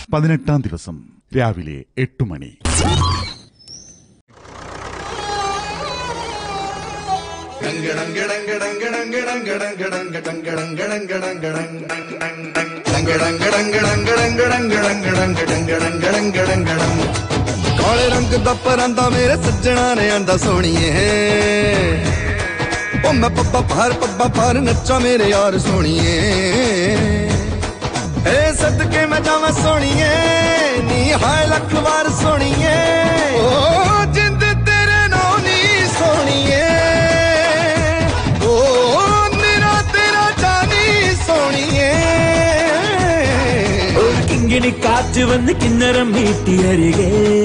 18-ാം ദിവസം രാവിലെ 8 മണി. काले रंग दा परांदा मेरे सज्जना ने आंदा सोनिए ओ मैं पब्बा पार नच्चा मेरे यार सोनिए ए सदके मैं जावा सोनिए नी हाय लख बार सोनिए ओ जिंद तेरे नो नी सोनिए ओ मेरा तेरा जानी सोनिए കിങ്ങിണി കാറ്റ് വന്ന് കിന്നരം മീട്ടി അരികെ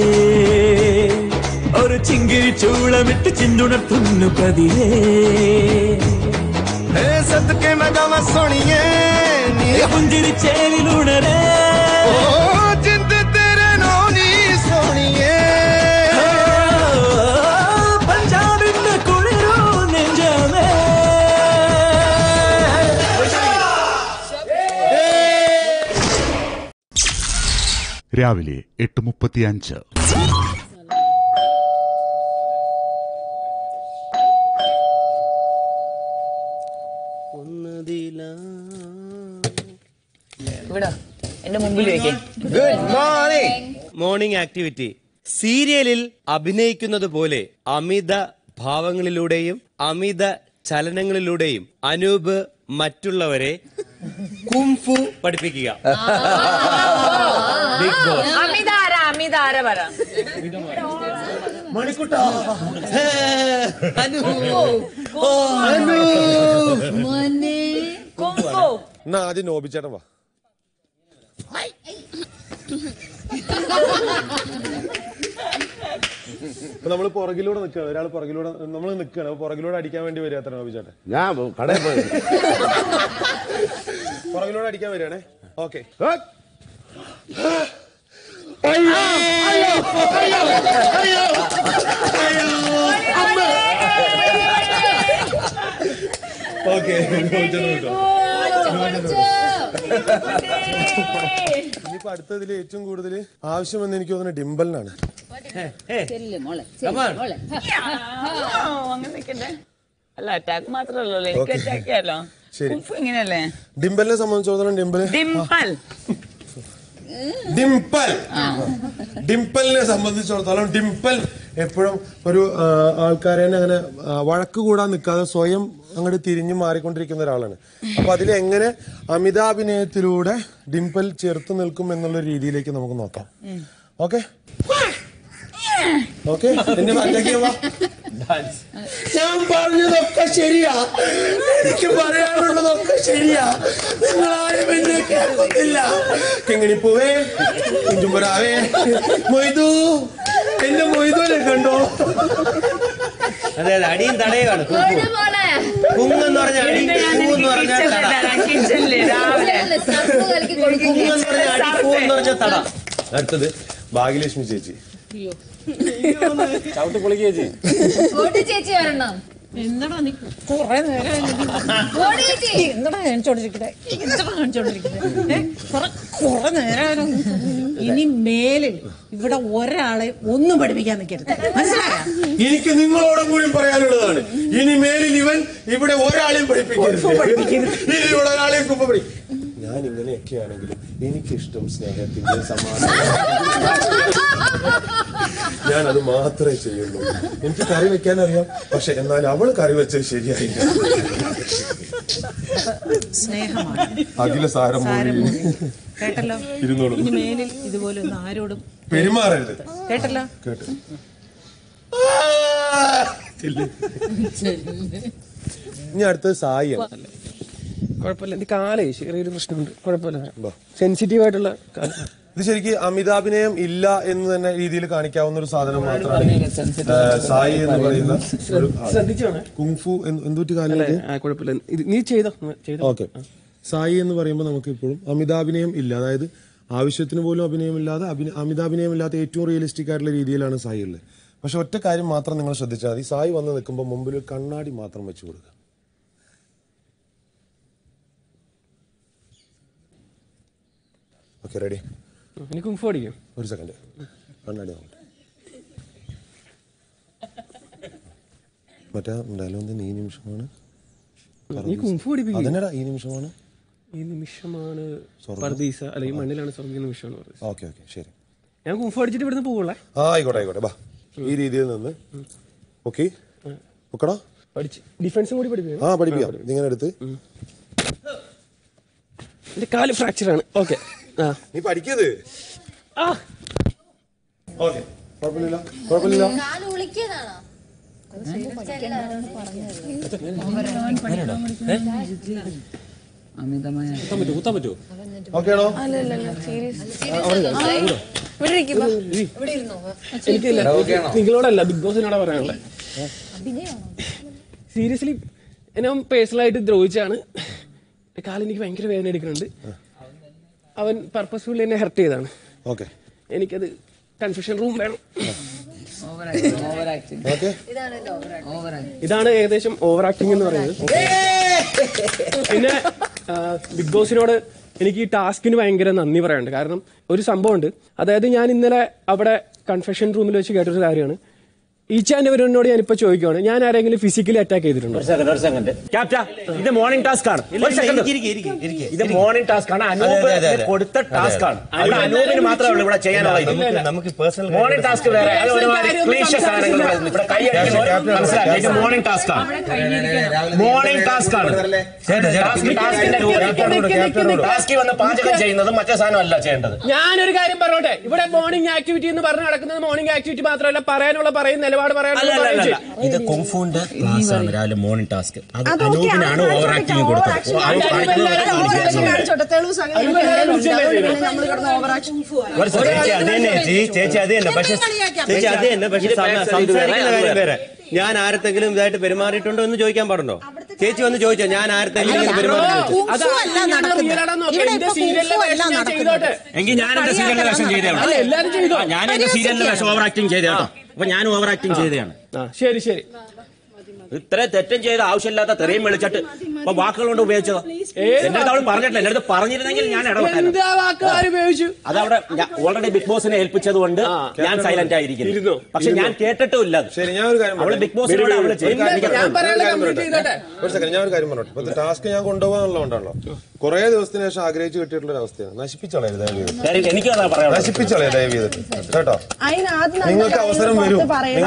ഒരു ചിങ്കിരി ചൂളമിട്ട് ചിന്തുണർത്തുന്നു പതിയെ സദക്കെ मैं जावा सोनिए नी പുഞ്ചിരി ചേലിലുണരേ जिंद तेरे नो नी सोनिए പഞ്ചാബിന്റെ കുളിരോ നെഞ്ചമേ. രാവിലെ 8:35. ഇവിടെ എന്റെ മുമ്പിൽ വെക്കേ. Good morning. Morning activity. സീരിയലിൽ അഭിനയിക്കുന്നത് പോലെ അമിത ഭാവങ്ങളിലൂടെയും അമിത ചലനങ്ങളിലൂടെയും അനൂപ് മറ്റുള്ളവരെ കുംഫു പഠിപ്പിക്കുക. Big boss. അമിതാര പറ. മണിക്കുട്ടാ. എന്നാ ആദ്യം നോബിച്ചേട്ടൻ വാ. നമ്മള് പുറകിലൂടെ നിൽക്കുകയാണ്, ഒരാൾ പുറകിലൂടെ നമ്മൾ നിൽക്കുകയാണ്, പുറകിലൂടെ അടിക്കാൻ വേണ്ടി വരിക. അത്ര നോബിച്ചേട്ടൻ ഞാൻ കടയിൽ പോയി പുറകിലൂടെ അടിക്കാൻ വരികയാണേ. ഓക്കെ. ഇനിയിപ്പോ അടുത്തതിൽ ഏറ്റവും കൂടുതൽ ആവശ്യമെന്ന് എനിക്ക് തോന്നുന്നത് ഡിംബലിനാണ്. അല്ല അറ്റാക്ക് മാത്രല്ലോ, എനിക്ക് അറ്റാക്ക് ചെയ്യാലോ. ഇങ്ങനെയല്ലേ ഡിംബലിനെ സംബന്ധിച്ചിടത്തോളം ഡിംപലിനെ സംബന്ധിച്ചിടത്തോളം ഡിംപൽ എപ്പോഴും ഒരു ആൾക്കാരെ അങ്ങനെ വഴക്ക് കൂടാൻ നിൽക്കാതെ സ്വയം അങ്ങോട്ട് തിരിഞ്ഞു മാറിക്കൊണ്ടിരിക്കുന്ന ഒരാളാണ്. അപ്പൊ അതിലെങ്ങനെ അമിതാഭിനയത്തിലൂടെ ഡിംപൽ ചേർത്ത് നിൽക്കും എന്നുള്ള രീതിയിലേക്ക് നമുക്ക് നോക്കാം. Okay okay. ഞാൻ പറഞ്ഞതൊക്കെ ശരിയാ, എനിക്ക് പറയാനുള്ളതൊക്കെ ശരിയാ, നിങ്ങളാരും എന്നെ കേൾക്കുന്നില്ല. കിങ്ങിണിപ്പൂവേ, കുഞ്ചുമ്പരാവേ, മൊയ്തു, എന്റെ മൊയ്തുവിനെ കണ്ടോ? അതെ അതെ, അടിയും തടയുമാണ്. കുങ്ങെന്ന് പറഞ്ഞ അടി, പൂന്ന് പറഞ്ഞ തട. അടുത്തത് ഭാഗ്യലക്ഷ്മി ചേച്ചി. ചവിട്ട് പൊളിക്ക് ചേച്ചി. ചേച്ചി വരണം. എന്താടാ നീ കൊറേ നേരം എന്താടാ കാണിച്ചോണ്ടിരിക്കട്ടെ, കൊറേ നേരം. ഇനി മേലിൽ ഇവിടെ ഒരാളെ ഒന്നും പഠിപ്പിക്കാൻ നിൽക്കരുത്, മനസ്സിലായോ? എനിക്ക് നിങ്ങളോടും കൂടി പറയാനുള്ളതാണ്, ഇനി മേലിൽ ഇവൻ ഇവിടെ ഒരാളെയും പഠിപ്പിക്കരുത്. ഇനി ഇവിടെ ഒരാളെയും കുപ്പ പഠിക്കും. ഞാൻ ഇങ്ങനെയൊക്കെ ആണെങ്കിലും എനിക്കിഷ്ടം സ്നേഹത്തിന്റെ സമാധാനം, ഞാനത് മാത്രമേ ചെയ്യുള്ളൂ. എനിക്ക് കറി വെക്കാൻ അറിയാം, പക്ഷെ എന്നാൽ അവള് കറി വെച്ചത് ശരിയായില്ല. സ്നേഹമാണ് അഖില സാരം കേട്ടല്ലോ. ഇരുന്നോളൂ. ഇനി മേലിൽ ഇതുപോലെ ഒന്നും ആരോടും പെരുമാറരുത്, കേട്ടല്ലോ. കേട്ടു. ഇനി അടുത്തത് സായിയാണ്. കുഴപ്പമില്ല, എന്റെ കാലേ ചെറിയൊരു പ്രശ്നമുണ്ട്, കുഴപ്പമില്ല, സെൻസിറ്റീവ് ആയിട്ടുള്ള കാലം. ഇത് ശരിക്കും അമിതാഭിനയം ഇല്ല എന്ന് തന്നെ രീതിയിൽ കാണിക്കാവുന്ന ഒരു സാധനം മാത്രമാണ് സായി എന്ന് പറയുന്ന കുങ്ഫു. എന്തൊരു കാലം കുഴപ്പമില്ല, നീ ചെയ്തോ. ഓക്കെ. സായി എന്ന് പറയുമ്പോൾ നമുക്ക് ഇപ്പോഴും അമിതാഭിനയം ഇല്ല, അതായത് ആവശ്യത്തിന് പോലും അഭിനയമില്ലാതെ അമിതാഭിനയമില്ലാത്ത ഏറ്റവും റിയലിസ്റ്റിക് ആയിട്ടുള്ള രീതിയിലാണ് സായി ഉള്ളത്. പക്ഷെ ഒറ്റ കാര്യം മാത്രം നിങ്ങൾ ശ്രദ്ധിച്ചാൽ മതി, സായി വന്ന് നിൽക്കുമ്പോൾ മുമ്പിൽ ഒരു കണ്ണാടി മാത്രം വെച്ചു കൊടുക്കുക. Okay, ready. എനിക്ക് കുംഫു പഠിക്കും. ഒരു സെക്കൻഡ് കണ്ണാടി നോക്കട്ടെ. മറ്റേ ഡയലോഗ് ഈ നിമിഷമാണ് അതിനടാ ഈ നിമിഷമാണ് ഈ നിമിഷമാണ് പർദീസ അല്ല ഈ മണ്ണിലാണ് സ്വർഗ്ഗ നിമിഷമാണ് പറഞ്ഞത്. ഓക്കെ ശരി. ഞാൻ കുംഫു പഠിച്ചിട്ട് ഇവിടുന്ന് പോവുള്ളേ. ആയിക്കോട്ടെ ബാ. ഈ രീതിയിൽ നിന്ന് ഓക്കെ നോക്കടാ. പഠിച്ച് ഡിഫൻസും കൂടി പഠിപ്പിക്കും. പഠിപ്പിക്കാം. ഇതിങ്ങനെ എടുത്ത് എന്റെ കാല് ഫ്രാക്ചർ ആണ്. ഓക്കെ നീ പഠിക്കത്. ഓക്കെ കുഴപ്പമില്ല. ഓക്കെയാണോ? നിങ്ങളോടല്ല ബിഗ് ബോസിനോടാ പറയാനുള്ളത്. സീരിയസ്ലി എന്നെ പേഴ്സണലായിട്ട് ദ്രോഹിച്ചാണ്. കാലെനിക്ക് ഭയങ്കര വേദന എടുക്കുന്നുണ്ട്. അവൻ പർപ്പസ്ഫുള്ളി എന്നെ ഹെർട്ട് ചെയ്താണ്. ഓക്കെ എനിക്കത് കൺഫ്യൂഷൻ റൂം വേണം. ഇതാണ് ഏകദേശം ഓവർ ആക്ടിങ് എന്ന് പറയുന്നത്. പിന്നെ ബിഗ് ബോസിനോട് എനിക്ക് ഈ ടാസ്കിന് ഭയങ്കര നന്ദി പറയാനുണ്ട്. കാരണം ഒരു സംഭവമുണ്ട്. അതായത് ഞാൻ ഇന്നലെ അവിടെ കൺഫെഷൻ റൂമിൽ വെച്ച് കേട്ടൊരു കാര്യമാണ്. ഈച്ച് ആൻഡ് എവരിനോട് ഞാനിപ്പോ ചോദിക്കുവാണ്, ഞാൻ ആരെങ്കിലും ഫിസിക്കലി അറ്റാക്ക് ചെയ്തിട്ടുണ്ടോ? ഇത് മോർണിംഗ് ടാസ്ക് ആണ്. ഇത് മോർണിംഗ് ടാസ്ക് ആണ്. അനൂപ് കൊടുത്ത ടാസ്ക് ആണ്. അനൂപിന് മാത്രമേ ഉള്ളൂ ഇവിടെ ചെയ്യാനുള്ളത്. മോർണിംഗ് ടാസ്ക് വേറെ. ഇത് മോർണിംഗ് ടാസ്ക് ആണ്. മോർണിംഗ് ടാസ്ക് ആണ്. ടാസ്കിൽ വന്ന് പാചകം ചെയ്യുന്നത് മറ്റേ സാധനം അല്ല ചെയ്യേണ്ടത്. ഞാനൊരു കാര്യം പറഞ്ഞോട്ടെ. ഇവിടെ മോർണിംഗ് ആക്ടിവിറ്റി എന്ന് പറഞ്ഞ് നടക്കുന്നത് മോർണിംഗ് ആക്ടിവിറ്റി മാത്രമല്ല, പറയാനുള്ള പറയുന്ന ഇത് കുംഫുവിന്റെ ക്ലാസ് ആണ്. രാവിലെ മോർണിംഗ് ടാസ്ക്. അത് അനൂപിനാണ് ഓവർ ആക്ടിങ് കൊടുത്തത്. ചേച്ചി അത് തന്നെ. പക്ഷെ സംസാരിക്കുന്ന കാര്യം വേറെ. ഞാൻ ആരെങ്കിലും ഇതായിട്ട് പെരുമാറിയിട്ടുണ്ടോ എന്ന് ചോദിക്കാൻ പാടുണ്ടോ? ചേച്ചി വന്ന് ചോദിച്ചോ ഞാൻ ആരെങ്കിലും എങ്കിൽ ഞാൻ എന്റെ സീരിയലിന്റെ വേഷം ചെയ്തതാണ്. ഞാൻ എന്റെ സീരിയലിന്റെ വേഷം ഓവർ ആക്ടിങ് ചെയ്തതാണ്. അപ്പൊ ഞാൻ ഓവർ ആക്ടിങ് ചെയ്തതാണ്. ശരി ശരി. ഇത്ര തെറ്റും ചെയ്ത ആവശ്യമില്ലാത്ത തെറിയും വിളിച്ചിട്ട് ഇപ്പൊ വാക്കുകൾ കൊണ്ട് ഉപയോഗിച്ചതോ? എന്റെ അടുത്ത് അവൾ പറഞ്ഞിട്ടില്ല. എന്റെ അടുത്ത് പറഞ്ഞിരുന്നെങ്കിൽ ഞാൻ ഇടപെട്ടു. അതവിടെ ഓൾറെഡി ബിഗ് ബോസിനെ ഏൽപ്പിച്ചത് കൊണ്ട് ഞാൻ സൈലന്റ് ആയിരിക്കുന്നു. പക്ഷെ ഞാൻ കേട്ടിട്ടുമില്ല. അവള് ബിഗ് ബോസിനോട് അവള് ഒരു സെക്കൻഡ് ഞാൻ ഒരു കാര്യം പറഞ്ഞോട്ടെ. ടാസ്ക് ഞാൻ കൊണ്ടുപോകാന്നുള്ളതുകൊണ്ടാണല്ലോ കുറെ ദിവസത്തിന് ശേഷം ആഗ്രഹിച്ചു കിട്ടിയിട്ടുള്ള ഒരു അവസ്ഥയാണ്. നശിപ്പിച്ചോളേ ദയവ് ചെയ്തിട്ട്. എനിക്ക് അതാ പറയാം. നശിപ്പിച്ചോളേ ദയവ് ചെയ്തിട്ട് കേട്ടോ. നിങ്ങൾക്ക് അവസരം വരും.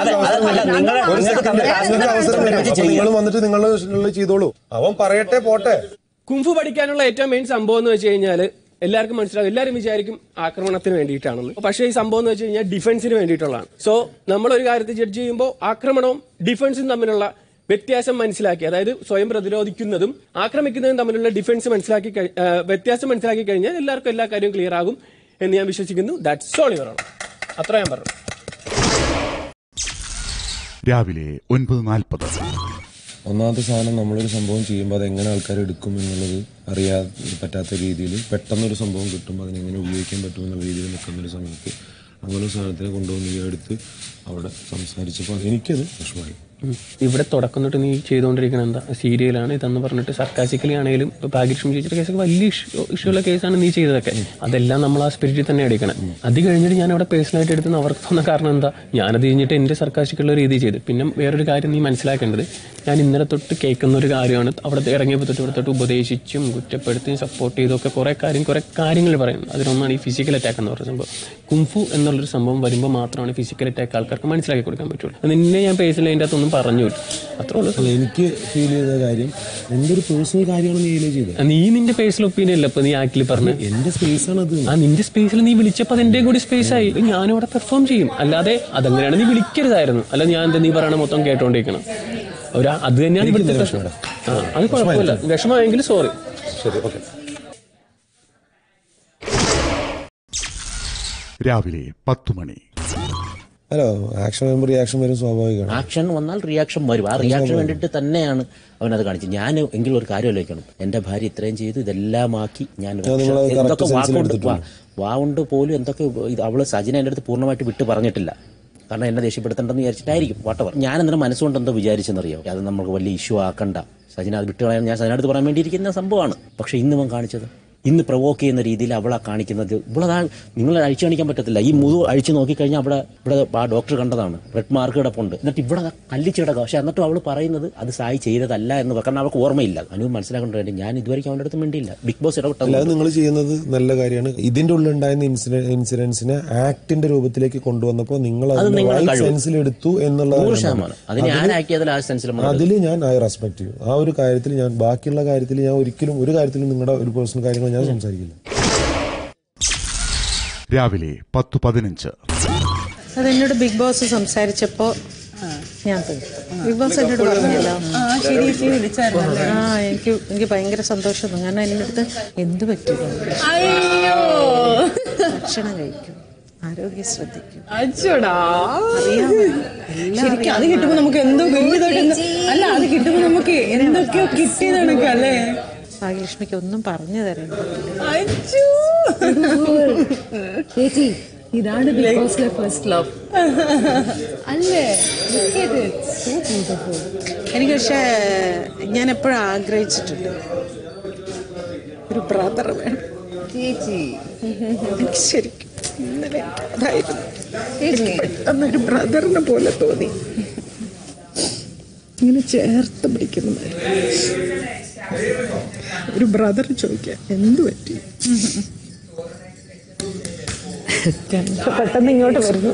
നിങ്ങൾ വന്നിട്ട് നിങ്ങൾ ചെയ്തോളൂ. അവൻ പറയട്ടെ പോട്ടെ. കുംഫു പഠിക്കാനുള്ള ഏറ്റവും മെയിൻ സംഭവം എന്ന് വെച്ച് കഴിഞ്ഞാൽ എല്ലാവർക്കും മനസ്സിലാവും. എല്ലാവരും വിചാരിക്കും ആക്രമണത്തിന് വേണ്ടിയിട്ടാണെന്ന്. പക്ഷേ ഈ സംഭവം എന്ന് വെച്ച് കഴിഞ്ഞാൽ ഡിഫൻസിന് വേണ്ടിയിട്ടുള്ളതാണ്. സോ നമ്മളൊരു കാര്യത്തെ ജഡ്ജ് ചെയ്യുമ്പോൾ ആക്രമണവും ഡിഫൻസും തമ്മിലുള്ള വ്യത്യാസം മനസ്സിലാക്കി, അതായത് സ്വയം പ്രതിരോധിക്കുന്നതും ആക്രമിക്കുന്നതും തമ്മിലുള്ള ഡിഫൻസ് വ്യത്യാസം മനസ്സിലാക്കി കഴിഞ്ഞാൽ എല്ലാവർക്കും എല്ലാ കാര്യവും ക്ലിയർ ആകും എന്ന് ഞാൻ വിശ്വസിക്കുന്നു. That's all your honour. അത്ര ഞാൻ പറഞ്ഞു. രാവിലെ 9:40. ഒന്നാമത്തെ സാധനം, നമ്മളൊരു സംഭവം ചെയ്യുമ്പോൾ അതെങ്ങനെ ആൾക്കാർ എടുക്കും എന്നുള്ളത് അറിയാൻ പറ്റാത്ത രീതിയിൽ പെട്ടെന്നൊരു സംഭവം കിട്ടുമ്പോൾ അതിനെങ്ങനെ ഉപയോഗിക്കാൻ പറ്റുമെന്നുള്ള രീതിയിൽ നിൽക്കുന്നൊരു സമയത്ത് അങ്ങനെ ഒരു സാധനത്തിനെ കൊണ്ടുവന്ന് എടുത്ത് അവിടെ സംസാരിച്ചപ്പോൾ എനിക്കത് വിഷമമായി. ഇവിടെ തുടക്കം തൊട്ട് നീ ചെയ്തുകൊണ്ടിരിക്കുന്നത് എന്താ? സീരിയലാണ് ഇതെന്ന് പറഞ്ഞിട്ട് സർക്കാസിക്കലി ആണെങ്കിലും ഭാഗ്യലക്ഷ്മി ചേച്ചിയുടെ കേസൊക്കെ വലിയ ഇഷ്യൂള്ള കേസാണ് നീ ചെയ്തതൊക്കെ. അതെല്ലാം നമ്മൾ ആ സ്പിരിറ്റിൽ തന്നെ എടുക്കണം. അത് കഴിഞ്ഞിട്ട് ഞാൻ അവിടെ പേഴ്സണലായിട്ട് എടുത്തുന്ന അവർക്ക് തോന്നുന്ന കാരണം എന്താ? ഞാനത് കഴിഞ്ഞിട്ട് എൻ്റെ സർക്കാസിക്കുള്ള രീതി ചെയ്ത്. പിന്നെ വേറൊരു കാര്യം നീ മനസ്സിലാക്കേണ്ടത്, ഞാൻ ഇന്നലെ തൊട്ട് കേൾക്കുന്ന ഒരു കാര്യമാണ്. അവിടെ ഇറങ്ങിയപ്പോൾ തൊട്ട് ഇവിടെ തൊട്ട് ഉപദേശിച്ചും കുറ്റപ്പെടുത്തിയും സപ്പോർട്ട് ചെയ്തൊക്കെ കുറേ കാര്യങ്ങൾ പറയുന്നത്. അതിലൊന്നാണ് ഈ ഫിസിക്കൽ അറ്റാക്ക് എന്ന് പറയുന്ന സംഭവം. കുംഫു എന്നുള്ളൊരു സംഭവം വരുമ്പോൾ മാത്രമാണ് ഫിസിക്കൽ അറ്റാക്ക് ആൾക്കാർക്ക് മനസ്സിലാക്കി കൊടുക്കാൻ പറ്റുള്ളൂ. നിന്നെ ഞാൻ പേഴ്സണലി അതിൻ്റെ അകത്തൊന്നും പറഞ്ഞു അത്രേ ഉള്ളൂ. എനിക്ക് ഫീൽ ചെയ്ത കാര്യം എൻ്റെ ഒരു പേഴ്സണൽ കാര്യമാണ് നീ ചെയ്തത്. നീ നിന്റെ പേഴ്സണൽ ഒപ്പീനിയൻ അല്ല ഇപ്പൊ നീ ആക്ച്വലി പറഞ്ഞു. എന്റെ സ്പേസ് ആണ് അത്. നിന്റെ സ്പേസിൽ നീ വിളിച്ചപ്പോൾ അതെന്റെ കൂടി സ്പേസ് ആയി. ഞാനവിടെ പെർഫോം ചെയ്യും. അല്ലാതെ അതങ്ങനെയാണ് നീ വിളിക്കരുതായിരുന്നു. അല്ല ഞാൻ എന്താ നീ പറയണ മൊത്തം കേട്ടോണ്ടിരിക്കണം. അത് തന്നെയാണ് ഇവിടുത്തെ പ്രശ്നം. അത് കുഴപ്പമില്ല. വിഷമമായെങ്കിൽ സോറി. ശരി, ഓക്കെ. രാവിലെ 10 മണി. ഹലോ, ആക്ഷൻ വരുമ്പോൾ റിയാക്ഷൻ വരും, സ്വാഭാവികമാണ്. ആക്ഷൻ വന്നാൽ റിയാക്ഷൻ വരും. ആ റിയാക്ഷൻ വേണ്ടിയിട്ട് തന്നെയാണ് അവനത് കാണിച്ചത്. ഞാൻ എങ്കിലും ഒരു കാര്യം ആലോചിക്കണം. എന്റെ ഭാര്യ ഇത്രയും ചെയ്തു, ഇതെല്ലാം ആക്കി ഞാൻ എന്തൊക്കെ വാവുണ്ട് പോലും എന്തൊക്കെ അവള് സജിന എൻ്റെ അടുത്ത് പൂർണ്ണമായിട്ട് വിട്ട് പറഞ്ഞിട്ടില്ല. കാരണം എന്നെ ദേഷ്യപ്പെടുത്തേണ്ടെന്ന് വിചാരിച്ചിട്ടായിരിക്കും. വാട്ടവർ. ഞാൻ എന്നിട്ട് മനസ്സുകൊണ്ട് എന്തോ വിചാരിച്ചെന്നറിയോ, അത് നമുക്ക് വലിയ ഇഷ്യൂ ആക്കണ്ട, സജിന അത് വിട്ട് കളയാൻ ഞാൻ സജിന അടുത്ത് പറയാൻ വേണ്ടിയിരിക്കുന്ന സംഭവമാണ്. പക്ഷെ ഇന്ന് അവൻ കാണിച്ചത് ഇന്ന് പ്രൊവോക്ക് ചെയ്യുന്ന രീതിയിൽ അവളെ കാണിക്കുന്നത്. ഇവളതാ നിങ്ങൾ അഴിച്ചു കാണിക്കാൻ പറ്റത്തില്ല. ഈ മുതു അഴിച്ചു നോക്കിക്കഴിഞ്ഞാൽ ഇവിടെ ആ ഡോക്ടർ കണ്ടതാണ്, റെഡ് മാർക്ക് കിടപ്പുണ്ട്. എന്നിട്ട് ഇവിടെ കല്ലിച്ച് കിടക്കുക. പക്ഷെ എന്നിട്ടും അവൾ പറയുന്നത് അത് സായി ചെയ്തതല്ല എന്ന് കാരണം അവൾക്ക് ഓർമ്മയില്ല. അനു മനസ്സിലാക്കേണ്ടത് ഞാൻ ഇതുവരെയ്ക്കും അവൻ്റെ അടുത്ത് മിണ്ടിയില്ല. ബിഗ് ബോസ് ഇടപെട്ടത് നിങ്ങൾ ചെയ്യുന്നത് നല്ല കാര്യമാണ്. ഇതിന്റെ ഉള്ളിൽ ഉണ്ടായിരുന്ന ഇൻസിഡൻസിനെ ആക്ടിന്റെ രൂപത്തിലേക്ക് കൊണ്ടുവന്നപ്പോൾ നിങ്ങൾ സെൻസിലെടുത്തു എന്നുള്ളതാണ്. അതിൽ ഞാൻ ഐ റെസ്പെക്ട് ചെയ്യും. ആ ഒരു കാര്യത്തിൽ ഞാൻ ബാക്കിയുള്ള കാര്യത്തിൽ ഞാൻ ഒരിക്കലും ഒരു കാര്യത്തിലും നിങ്ങളുടെ ഒരു പേഴ്സണൽ കാര്യങ്ങൾ ഞാൻ സംസാരിക്കില്ല. രാവിലെ 10:15. അതെന്നോട് ബിഗ് ബോസ് സംസാരിച്ചപ്പോ ഞാൻ ബിഗ് ബോസ് എന്നോട് പറഞ്ഞല്ലോ. എനിക്ക് ഭയങ്കര സന്തോഷം. കാരണം എൻ്റെ അടുത്ത് എന്ത് പറ്റില്ല, ഭക്ഷണം കഴിക്കും, ആരോഗ്യം ശ്രദ്ധിക്കും, ശരിക്കും അത് കിട്ടുമ്പോ നമുക്ക് എന്തോ അല്ല അത് കിട്ടുമ്പോ നമുക്ക് എന്തൊക്കെയോ കിട്ടിയതാണ് അല്ലേ. ഭാഗ്യലക്ഷ്മിക്ക് ഒന്നും പറഞ്ഞു തരാൻ ചേച്ചി. ഇതാണ് ബിഗ് ബോസിലെ ഫസ്റ്റ് ലവ് അല്ലേ. എനിക്ക് പക്ഷേ ഞാൻ എപ്പോഴും ആഗ്രഹിച്ചിട്ടുണ്ട് ഒരു ബ്രദർ വേണം ചേച്ചി. എനിക്ക് ശരിക്കും ഇന്നലെ അതായിരുന്നു. പെട്ടെന്നൊരു ബ്രദറിനെ പോലെ തോന്നി, ഇങ്ങനെ ചേർത്ത് പിടിക്കുന്നതായിരുന്നു. ഒരു ബ്രദർ ചോദിക്കാൻ എന്തു പറ്റി, പെട്ടെന്ന് ഇങ്ങോട്ട് വരുന്നു.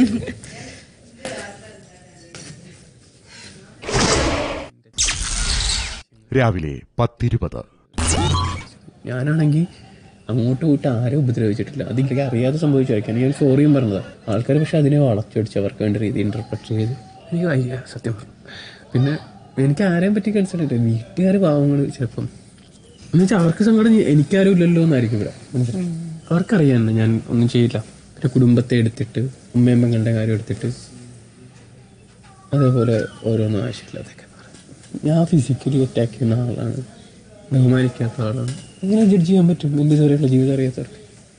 രാവിലെ 10:20. ഞാനാണെങ്കിൽ അങ്ങോട്ട് പോയിട്ട് ആരും ഉപദ്രവിച്ചിട്ടില്ല. അതെനിക്ക് അറിയാതെ സംഭവിച്ചായിരിക്കും. ഞാൻ സോറിയും പറഞ്ഞതാണ്. ആൾക്കാർ പക്ഷെ അതിനെ വളച്ചൊടിച്ച് അവർക്ക് വേണ്ട രീതി ഇൻ്റർപ്രറ്റ് ചെയ്ത് എനിക്ക് വയ്യ സത്യം പറഞ്ഞു. പിന്നെ എനിക്ക് ആരെയും പറ്റി കൺസേൺ ഇല്ല. വീട്ടുകാർ പാവങ്ങൾ ചിലപ്പം എന്നുവെച്ചാൽ അവർക്ക് സങ്കടം എനിക്കാരും ഇല്ലല്ലോ എന്നായിരിക്കും ഇവിടെ. അവർക്കറിയാം ഞാൻ ഒന്നും ചെയ്യില്ല. പിന്നെ കുടുംബത്തെ എടുത്തിട്ട് ഉമ്മയും പെങ്ങളുടെ കാര്യം എടുത്തിട്ട് അതേപോലെ ഓരോന്നും ആവശ്യമില്ലാതൊക്കെ പറയും. ഞാൻ ഫിസിക്കലി അറ്റാക്ക് ചെയ്യുന്ന ആളാണ്, ബഹുമാനിക്കാത്ത ആളാണ്. ഇങ്ങനെ ജഡ്ജ് ചെയ്യാൻ പറ്റും എൻ്റെ ഇതുവരെയുള്ള ജീവിതം അറിയാത്തവർക്ക്.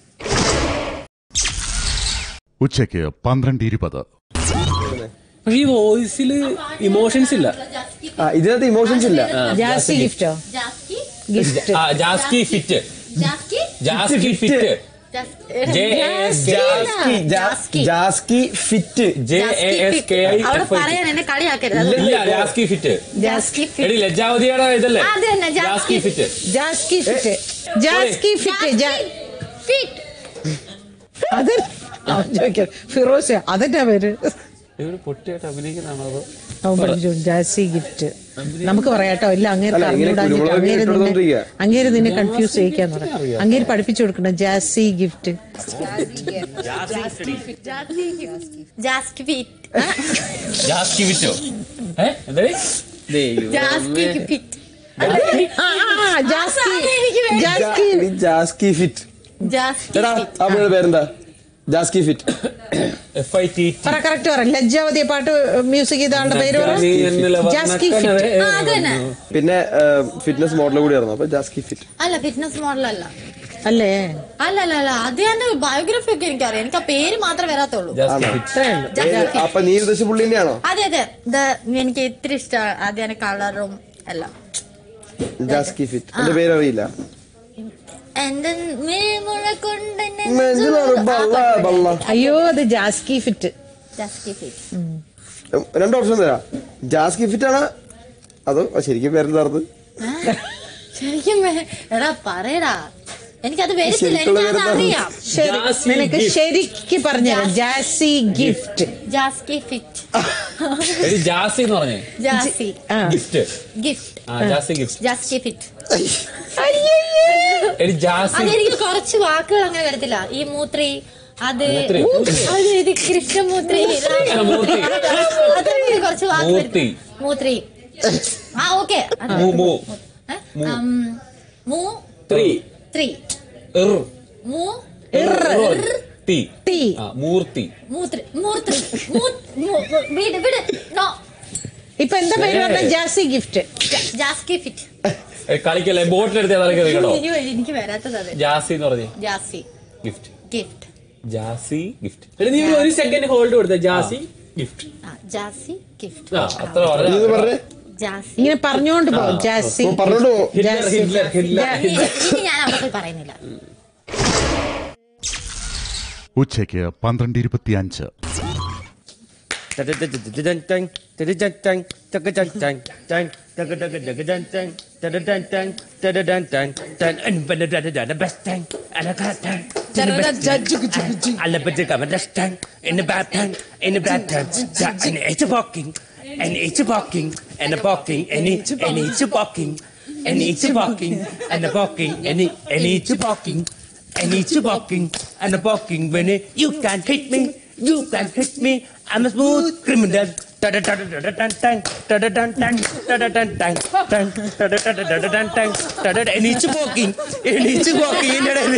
ഉച്ചയ്ക്ക് 12:20. പക്ഷെ ഈ വോയിസിൽ ഇമോഷൻസ് ഇല്ല. ഇതിനകത്ത് ഇമോഷൻസ് ഇല്ല. ജാസ്തി ഗിഫ്റ്റോ? Jaski fit. Jaski fit. Jaski fit. Jaski fit. എടി ലജ്ജാവതിയുടെ ഇതല്ലേ Jaski fit. Jaski fit. Jaski fit. അത് ഫിറോസ് അതെന്നാ പേര്? പൊട്ടിയായിട്ട് അഭിനയിക്കുന്നതാണോ? ജാസി ഗിഫ്റ്റ് നമുക്ക് പറയാട്ടോ. ഇല്ല അങ്ങേര് നിന്നെ കൺഫ്യൂസ് ചെയ്യിക്കാന്ന് പറയാം. അങ്ങേര് പഠിപ്പിച്ചു കൊടുക്കണം. ജാസി ഗിഫ്റ്റ്. ജാസ്കി ഫിറ്റ്. അവളുടെ പേരെന്താ? ജാസ്കി ഫിറ്റ്. കറക്റ്റ് പറ. ലജ്ജാവതി പാട്ട് മ്യൂസിക് ചെയ്ത ആളുടെ പേര് ജാസ്കി ഫിറ്റ്. പിന്നെ ഫിറ്റ്നസ് മോഡൽ കൂടിയായിരുന്നു. അപ്പൊ ജാസ്കി ഫിറ്റ് അല്ല, ഫിറ്റ്നസ് മോഡൽ അല്ല. അല്ലേ? അല്ല അത് എന്റെ ബയോഗ്രഫി ഒക്കെ എനിക്കറിയാം. എനിക്ക് ആ പേര് മാത്രമേ വരാത്തുള്ളൂ. അപ്പൊ നീ ഉദ്ദേശിച്ച പുള്ളി തന്നെയാണോ? അതെ. എനിക്ക് ഇത്തിരി ഇഷ്ടമാണ്. അതിന്റെ കളറും എല്ലാം. ജാസ്കി ഫിറ്റ്. എന്റെ പേരറിയില്ല. അയ്യോ, അത് ജാസ്കി ഫിറ്റ്. രണ്ട് ഓപ്ഷൻ തരാം. ജാസ്കി ഫിറ്റ് ആണ് അതോ ശരിക്കും പേരെന്താർന്ന്? ശരിക്കും എടാ പറയടാ, എനിക്കത് അറിയാം. നിനക്ക് ശരിക്ക് പറഞ്ഞുതരാം. ജാസി ഗിഫ്റ്റ്. ജാസ്കി ഫിറ്റ്. ജാസി എന്ന് പറഞ്ഞേ. Jassie Gift. Gift. Jaski fit. അതെനിക്ക് കുറച്ച് വാക്കുകൾ അങ്ങനെ വരത്തില്ല. ഈ മൂത്രി, അത് കൃഷ്ണമൂത്രി, അതെനിക്ക് കുറച്ച് വാക്ക്. മൂത്രി. ഓക്കെ. ഇപ്പൊ എന്താ പേര് പറഞ്ഞ? ജാസി ഗിഫ്റ്റ്. ജാസ്കി ഫിറ്റ്. കളിക്കല്ലേ, ബോട്ടിലെടുത്ത് എനിക്ക് വരാത്തത്. ജാസി എന്ന് പറഞ്ഞേ. Jassie Gift. Gift. Jassie Gift. നീ ഒരു സെക്കൻഡ് ഹോൾഡ് കൊടുത്ത. ജാസി ഗിഫ്റ്റ്. ജാസി ഗിഫ്റ്റ്. അത്ര ഇങ്ങനെ പറഞ്ഞോണ്ട് പോ ജാസി പറഞ്ഞോണ്ട് പോ. ഇനി ഞാൻ അവിടെ പോയി പറയുന്നില്ല. ഉച്ചയ്ക്ക് 12:25. And it's walking and a walking and it's walking and it's walking and a walking and it's walking and it's walking and a walking when you can't hit me, you can't hit me, I'm a smooth criminal. And it's walking and it's walking.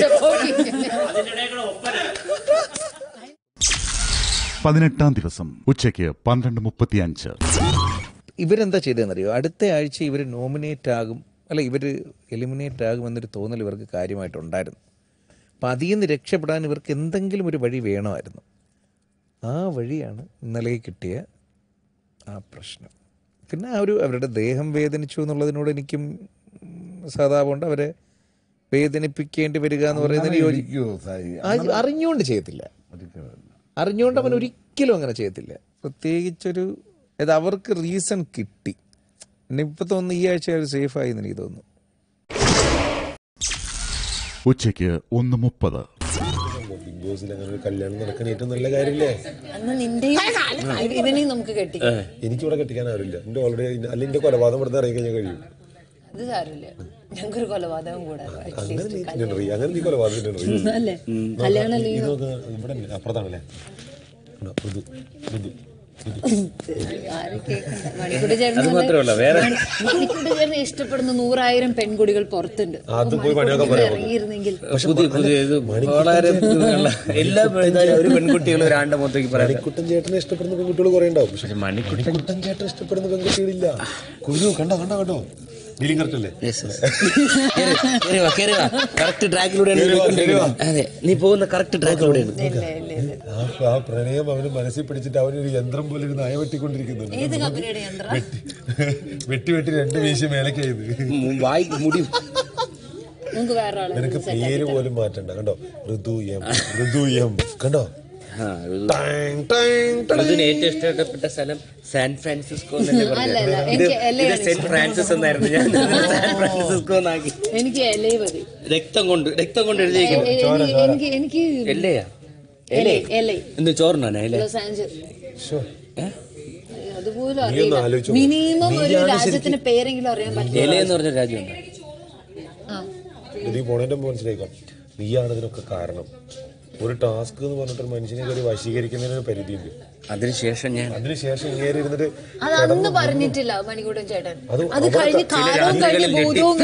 18-ാം ദിവസം ഉച്ചയ്ക്ക് 12:35. ഇവരെന്താ ചെയ്തതെന്നറിയോ? അടുത്ത ആഴ്ച ഇവർ nominate ആകും, അല്ല ഇവർ eliminate ആകുമെന്നൊരു തോന്നൽ ഇവർക്ക് കാര്യമായിട്ടുണ്ടായിരുന്നു. അപ്പം അതിൽ നിന്ന് രക്ഷപ്പെടാൻ ഇവർക്ക് എന്തെങ്കിലും ഒരു വഴി വേണമായിരുന്നു. ആ വഴിയാണ് ഇന്നലെ കിട്ടിയ ആ പ്രശ്നം. പിന്നെ അവരുടെ ദേഹം വേദനിച്ചു എന്നുള്ളതിനോട് എനിക്കും സഹതാപമുണ്ട്. അവരെ വേദനിപ്പിക്കേണ്ടി വരിക എന്ന് പറയുന്നതിന് അറിഞ്ഞുകൊണ്ട് ചെയ്യത്തില്ല. അറിഞ്ഞുകൊണ്ട് അവൻ ഒരിക്കലും അങ്ങനെ ചെയ്യത്തില്ല. പ്രത്യേകിച്ചൊരു അവർക്ക് റീസൺ കിട്ടി. ഇപ്പം തോന്നുന്നു ഈ ആഴ്ച അവർ സേഫായി എന്ന് എനിക്ക് തോന്നുന്നു. ഉച്ചയ്ക്ക് 1:30. ബിഗ് ബോസിൽ അങ്ങനെ ഒരു കല്യാണം നടക്കാൻ ഏറ്റവും നല്ല കാര്യമില്ലേ? എനിക്കിവിടെ കെട്ടിക്കാൻ ആവില്ല. എന്റെ ഓൾറെഡി അല്ല എന്റെ കൊലപാതകം ഇവിടെ ഇറങ്ങി കഴിഞ്ഞാൽ കഴിയും. ഞങ്ങൾക്കൊരു കൊലപാതകം കൂടെ അങ്ങനെ നീ കൊലപാതകം ഇവിടെ അപ്പുറത്താണല്ലേ? മണിക്കൂട്ട് ചേർന്ന് ഇഷ്ടപ്പെടുന്ന 100,000 പെൺകുടികൾ പുറത്തുണ്ട്. ഇറങ്ങിയിരുന്നെങ്കിൽ എല്ലാ ഒരു പെൺകുട്ടികളും ഒരാളുടെ മുഖത്തേക്ക് മണിക്കുട്ടൻ ചേട്ടനെ ഇഷ്ടപ്പെടുന്ന പെൺകുട്ടികൾ കുറെ ഉണ്ടാവും. പക്ഷെ മണിക്കുട്ടൻ ചേട്ടൻ ഇഷ്ടപ്പെടുന്ന പെൺകുട്ടികളില്ല. കുരു കണ്ടോ കറക്റ്റ് ട്രാക്കിലൂടെയാണ്. അതെ, നീ പോകുന്ന കറക്റ്റ് ട്രാക്കിലൂടെയാണ്. ആ പ്രണയം അവന് മനസ്സിൽ പിടിച്ചിട്ട് അവനൊരു യന്ത്രം പോലെ ഒരു നയ വെട്ടിക്കൊണ്ടിരിക്കുന്നുണ്ട്. വെട്ടി 2 വീശി മേലേക്ക് ചെയ്ത് മുടി. നിനക്ക് പേര് പോലും മാറ്റണ്ട. കണ്ടോ, ഋതു എം കണ്ടോ. ഏറ്റവും ഇഷ്ടപ്പെട്ട സ്ഥലം സാൻ ഫ്രാൻസിസ്കോ എന്നല്ലേ പറഞ്ഞത്? സെന്റ് ഫ്രാൻസിസ് എന്നായിരുന്നു. ഞാൻ സാൻ ഫ്രാൻസിസ്കോ എന്നാക്കി. എനിക്ക് LA മതി. രക്തം കൊണ്ട് എഴുതിയിരിക്കുന്നത്. എനിക്ക് LA എന്ത് ചോറിനാണ് ലോസ് ആഞ്ചൽസ്. അതുപോലും അറിയില്ല. മിനിമം ഒരു രാജ്യത്തിന്റെ പേരെങ്കിലും അറിയാൻ പറ്റില്ല. LA എന്ന് പറഞ്ഞ രാജ്യമുണ്ട്. പോണേന്റെ മനസ്സിലാക്കാം. നീയാണ് ഇതിനൊക്കെ കാരണം. ഒരു ടാസ്ക് എന്ന് പറഞ്ഞിട്ട് മനുഷ്യനെ കയറി വശീകരിക്കുന്നതിന് പരിധിയുണ്ട്. അതിനുശേഷം ഇങ്ങനെ ഇരുന്നിട്ട് അതൊന്നും പറഞ്ഞിട്ടില്ല മണിക്കൂട്ടൻ ചേട്ടൻ. അത് കഴിഞ്ഞ് കാലവും കഴിഞ്ഞ് ഭൂതവും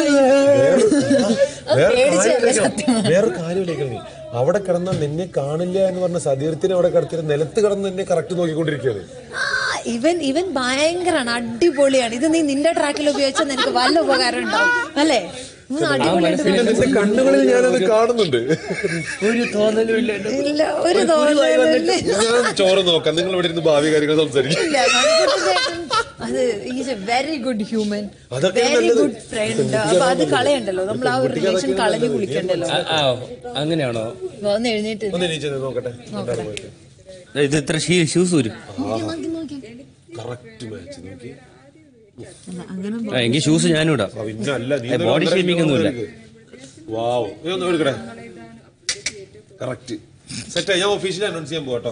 വേറെ കാര്യമില്ലേക്ക്. നീ അവിടെ കിടന്ന നിന്നെ കാണില്ല എന്ന് പറഞ്ഞ സതീർത്ഥിനെ അവിടെ കിടത്തിട്ട് നിലത്ത് കിടന്ന് നിന്നെ കറക്റ്റ് നോക്കിക്കൊണ്ടിരിക്കുകയാണ്. ഇവൻ ഭയങ്കരാണ്, അടിപൊളിയാണ്. ഇത് നീ നിന്റെ ട്രാക്കിൽ ഉപയോഗിച്ചാൽ നിനക്ക് വല്ല ഉപകാരം ഉണ്ടാവും അല്ലേ? കണ്ണുകളിൽ ഞാനത് കാണുന്നുണ്ട്. ഒരു തോന്നലും ഇല്ല, ഒരു തോന്നലും. ഞാൻ ചോറ് നോക്കാം, നിങ്ങൾ ഇവിടെ ഇരുന്ന് ഭാവി കാര്യങ്ങൾ സംസാരിക്കും. അത് is a very good human, very good friend. അപ്പൊ അത് കളയണ്ടല്ലോ, നമ്മൾ ആ ഒരു റിലേഷൻ കളഞ്ഞു കുളിക്കണ്ടല്ലോ. അങ്ങനെയാണോ? ഒന്ന് എഴുന്നേറ്റ് നോക്കട്ടെ. ഇത് ഇത്ര ഷൂസ് വരും. കറക്റ്റ് മാച്ച് നോക്കി. എനിക്ക് ഷൂസ് ഞാനും ഇടാം. ബോഡി ഷേപ്പിംഗ് ഒന്നുമില്ല. വാവ്, ഇതൊന്നും എടുക്കട്ടെ. Correct set. ഞാൻ ഒഫീഷ്യലി അനൗൺസ് ചെയ്യാൻ പോകട്ടോ.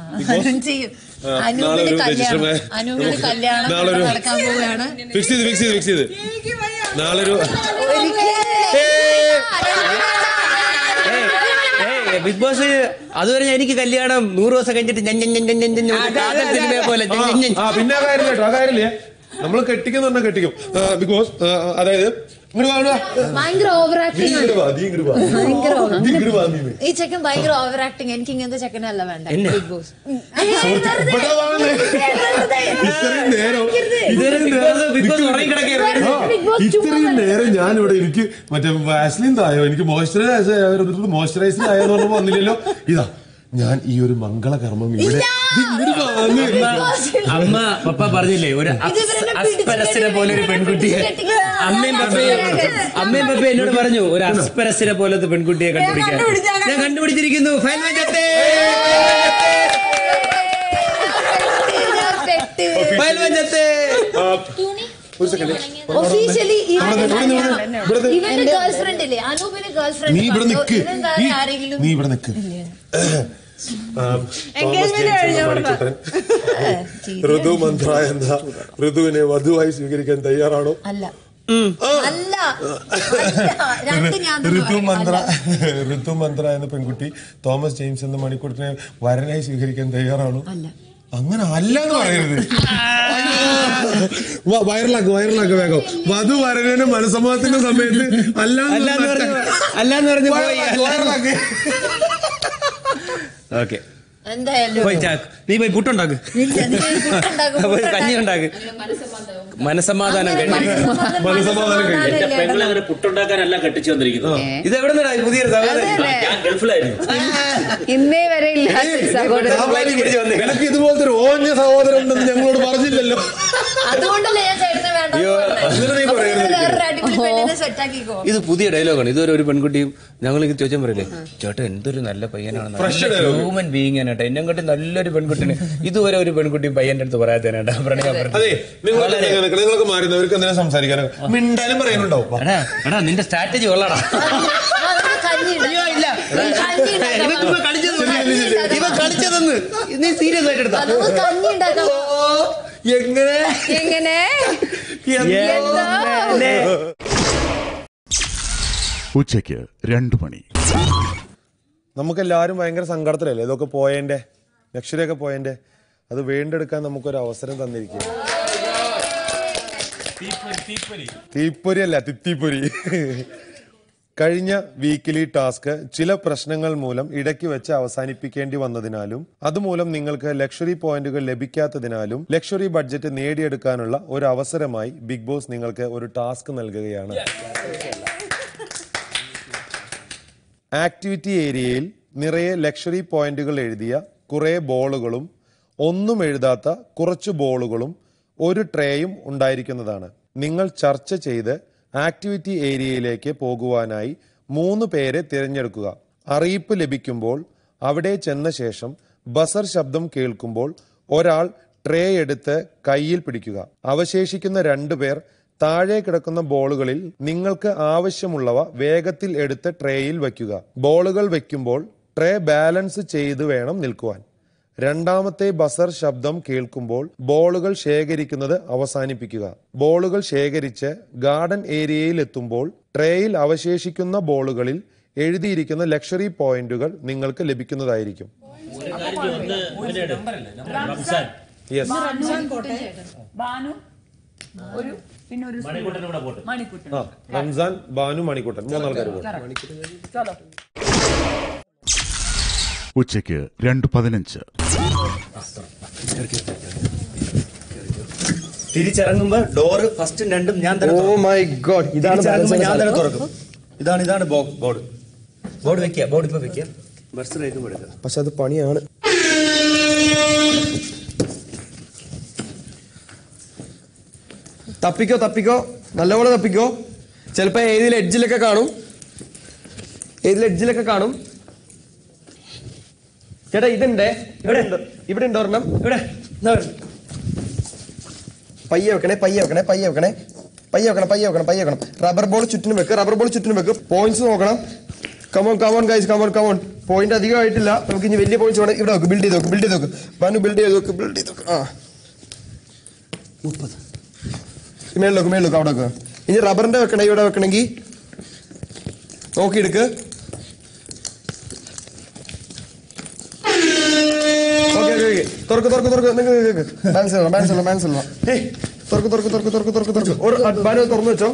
ഫിക്സ് ചെയ്ത് നാളൊരു ബിഗ് ബോസ് അതുവരെ എനിക്ക് കല്യാണം 100 ദിവസം കഴിഞ്ഞിട്ട് സിനിമയെ പോലെ. പിന്നെ ആ കാര്യമില്ലേ, നമ്മൾ കെട്ടിക്കും ബിഗ് ബോസ്. അതായത് ഭയങ്കര ഓവർ ആക്ടിങ്. ഈ ചെക്കൻ ഭയങ്കര ഓവർ ആക്ടിങ്. എനിക്ക് ഇങ്ങനത്തെ ചെക്കനല്ല വേണ്ട ബിഗ് ബോസ്. ഇത്രയും നേരം ഞാനിവിടെ എനിക്ക് മറ്റേ വാസ്ലിൻ തായോ, എനിക്ക് മോയ്സ്ചറൈസർ ആയെന്ന് പറഞ്ഞപ്പോ വന്നില്ലല്ലോ. ഇതാ ഞാൻ ഈ ഒരു മംഗളകർമ്മം ഇവിടെ അമ്മ പപ്പ പറഞ്ഞില്ലേ ഒരു അസ്പരസിനെ പോലെ ഒരു പെൺകുട്ടിയെ അമ്മയും പപ്പയും എന്നോട് പറഞ്ഞു ഒരു അസ്പരസിനെ പോലത്തെ പെൺകുട്ടിയെ കണ്ടുപിടിക്കാൻ ഞാൻ കണ്ടുപിടിച്ചിരിക്കുന്നു. നീ ഇവിടെ നിക്ക്, നീ ഇവിടെ നിക്ക്. ഋതു മന്ത്ര എന്ന ഋതുവിനെ വധുവായി സ്വീകരിക്കാൻ തയ്യാറാണോ? ഋതു മന്ത്ര എന്ന പെൺകുട്ടി തോമസ് ജെയിംസ് എന്ന മണിക്കൂട്ടിനെ വരനായി സ്വീകരിക്കാൻ തയ്യാറാണോ? അങ്ങനെ അല്ലെന്ന് പറയരുത്. വൈറലാക്ക് വേഗം. വധു വരനെ മനസ്സമ്മതത്തിന്റെ സമയത്ത് അല്ലാന്ന് പറഞ്ഞു വൈറലാക്ക്. ഓക്കെ, നീ പോയി പുട്ടുണ്ടാക്ക്, കഞ്ഞി ഉണ്ടാക്ക്, മനസമാധാനം പുട്ടുണ്ടാക്കാനല്ല കെട്ടിച്ചു വന്നിരിക്കുന്നു. ഇത് എവിടെ നിന്നാണ് പുതിയൊരു ഗൾഫിലായിരുന്നു ഇന്നേ വരെ എനിക്ക് ഇതുപോലത്തെ ഒരു ഓഞ്ഞ സഹോദരൻ ഉണ്ടെന്ന് ഞങ്ങളോട് പറഞ്ഞില്ലല്ലോ. അതുകൊണ്ടല്ലേ ഞാൻ ചേട്ടനെ വേണ്ട. ഇത് പുതിയ ഡയലോഗാണ്. ഇതുവരെ ഒരു പെൺകുട്ടിയും ഞങ്ങൾക്ക് ചോദിച്ചാൽ പറയില്ലേ, ചേട്ടാ എന്തൊരു നല്ല പയ്യനാണ്, ഹ്യൂമൻ ബീങ് ആണ് കേട്ടോ, എന്നെ കാട്ടി നല്ലൊരു പെൺകുട്ടിന് ഇതുവരെ ഒരു പെൺകുട്ടിയും പയ്യന്റെ അടുത്ത് പറയാത്തേനാ പ്രണയം. നിങ്ങൾക്ക് മാറുന്നവർക്ക് എന്തിനാ സംസാരിക്കാനൊക്കെ മിണ്ടാനും പറയാനുണ്ടോ? എടാ നിന്റെ സ്ട്രാറ്റജി കൊള്ളടാ. ഇവ കളിച്ചതെന്ന് നീ സീരിയസ് ആയിട്ട് എടുത്താ. എങ്ങനെ ഉച്ചയ്ക്ക് 2 മണി. നമുക്കെല്ലാവരും ഭയങ്കര സങ്കടത്തിലല്ലേ ഇതൊക്കെ പോയതിന്റെ, ലക്ഷറിയൊക്കെ പോയതിന്റെ. അത് വീണ്ടെടുക്കാൻ നമുക്കൊരു അവസരം തന്നിരിക്കും. തീപ്പൊരി അല്ല, തിത്തിപ്പൊരി. കഴിഞ്ഞ വീക്കിലി ടാസ്ക് ചില പ്രശ്നങ്ങൾ മൂലം ഇടയ്ക്ക് വെച്ച് അവസാനിപ്പിക്കേണ്ടി വന്നതിനാലും അതുമൂലം നിങ്ങൾക്ക് ലക്ഷറി പോയിന്റുകൾ ലഭിക്കാത്തതിനാലും ലക്ഷറി ബഡ്ജറ്റ് നേടിയെടുക്കാനുള്ള ഒരു അവസരമായി ബിഗ് ബോസ് നിങ്ങൾക്ക് ഒരു ടാസ്ക് നൽകുകയാണ്. ആക്ടിവിറ്റി ഏരിയയിൽ നിറയെ ലക്ഷറി പോയിന്റുകൾ എഴുതിയ കുറേ ബോളുകളും ഒന്നും എഴുതാത്ത കുറച്ച് ബോളുകളും ഒരു ട്രേയും ഉണ്ടായിരിക്കുന്നതാണ്. നിങ്ങൾ ചർച്ച ചെയ്ത് ആക്ടിവിറ്റി ഏരിയയിലേക്ക് പോകുവാനായി 3 പേരെ തിരഞ്ഞെടുക്കുക. അറിയിപ്പ് ലഭിക്കുമ്പോൾ അവിടെ ചെന്ന ശേഷം ബസർ ശബ്ദം കേൾക്കുമ്പോൾ ഒരാൾ ട്രേ എടുത്ത് കയ്യിൽ പിടിക്കുക. അവശേഷിക്കുന്ന 2 പേർ താഴെ കിടക്കുന്ന ബോളുകളിൽ നിങ്ങൾക്ക് ആവശ്യമുള്ളവ വേഗത്തിൽ എടുത്ത് ട്രേയിൽ വയ്ക്കുക. ബോളുകൾ വയ്ക്കുമ്പോൾ ട്രേ ബാലൻസ് ചെയ്ത് വേണം നിൽക്കുവാൻ. രണ്ടാമത്തെ ബസർ ശബ്ദം കേൾക്കുമ്പോൾ ബോളുകൾ ശേഖരിക്കുന്നത് അവസാനിപ്പിക്കുക. ബോളുകൾ ശേഖരിച്ച് ഗാർഡൻ ഏരിയയിൽ എത്തുമ്പോൾ ട്രേയിൽ അവശേഷിക്കുന്ന ബോളുകളിൽ എഴുതിയിരിക്കുന്ന ലക്ഷറി പോയിന്റുകൾ നിങ്ങൾക്ക് ലഭിക്കുന്നതായിരിക്കും. റംസാൻ, ബാനു, മണിക്കുട്ടൻ 3 ആൾക്കാർ. ഉച്ചയ്ക്ക് 2:15. തിരിച്ചിറങ്ങുമ്പോ ഡോറ് ഫസ്റ്റ് 2 ഞാൻ തന്നെ. ഓ മൈ ഗോഡ്, ഇതാണ് ഞാൻ തന്നെ തുറക്കും. ഇതാണ് ബോർഡ് വെക്കുക. ബോർഡ് ഇപ്പൊ വെക്കുക, ബസ്സിലേക്ക് എടുക്കുക. പക്ഷെ അത് പണിയാണ്. തപ്പിക്കോ നല്ലപോലെ തപ്പിക്കോ. ചിലപ്പോ ഏതിൽ എഡ്ജിലൊക്കെ കാണും. ചേട്ടാ ഇതുണ്ടേ, ഇവിടെ ഉണ്ട് ഒരെണ്ണം. പയ്യെ വെക്കണേ. റബ്ബർ ബോൾ ചുറ്റിനും വെക്ക്. പോയിന്റ്സ് നോക്കണം. Come on guys. പോയിന്റ് അധികമായിട്ടില്ല. നമുക്ക് ഇനി വലിയ പോയിന്റ്സ് വേണം. ഇവിടെ നോക്ക്, ബിൽഡ് ചെയ്ത് നോക്ക്. ബാനു ബിൽഡ് ചെയ്ത് നോക്ക്. ആ 30 മേളിലോക്ക് അവിടെ വെക്കുക. ഇനി റബ്ബറിന്റെ വെക്കണേ. ഇവിടെ വെക്കണമെങ്കിൽ നോക്കിയെടുക്ക്. തുറക്ക്. ബാനു തുറന്നു വെച്ചോ.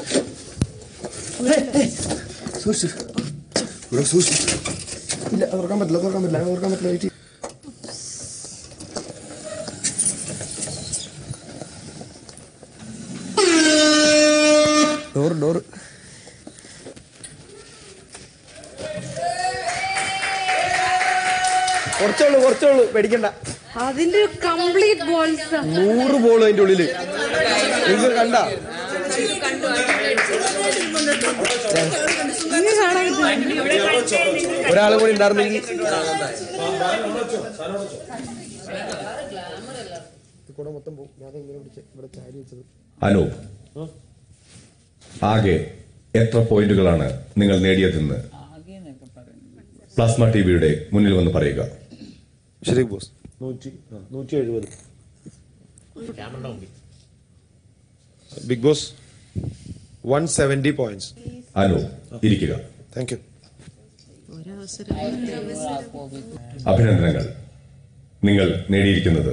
ഇല്ല, തുറക്കാൻ പറ്റില്ല. ഡോറ് കുറച്ചുള്ളൂ പേടിക്കണ്ട. അതിന്റെ കംപ്ലീറ്റ് ബോൾസ് 100 ബോൾ അതിന്റെ ഉള്ളില് നിങ്ങൾ കണ്ട. ഒരാളും കൂടി ഉണ്ടായിരുന്നെങ്കിൽ അനൂപ്, ആകെ എത്ര പോയിന്റുകളാണ് നിങ്ങൾ നേടിയതെന്ന് പ്ലാസ്മ ടിവിയുടെ മുന്നിൽ വന്ന് പറയുക. ശരി boss. 170. Bigg Boss 170 points. Anoop, ഇരിക്കുക. Thank you. അഭിനന്ദനങ്ങൾ. നിങ്ങൾ നേടിയിരിക്കുന്നത്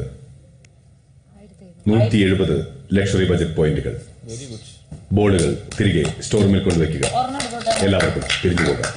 170 ലക്ഷറി ബജറ്റ് പോയിന്റുകൾ. ബോർഡുകൾ തിരികെ സ്റ്റോർ റൂമിൽ കൊണ്ടുവയ്ക്കുക. എല്ലാവർക്കും തിരിഞ്ഞു പോകാം.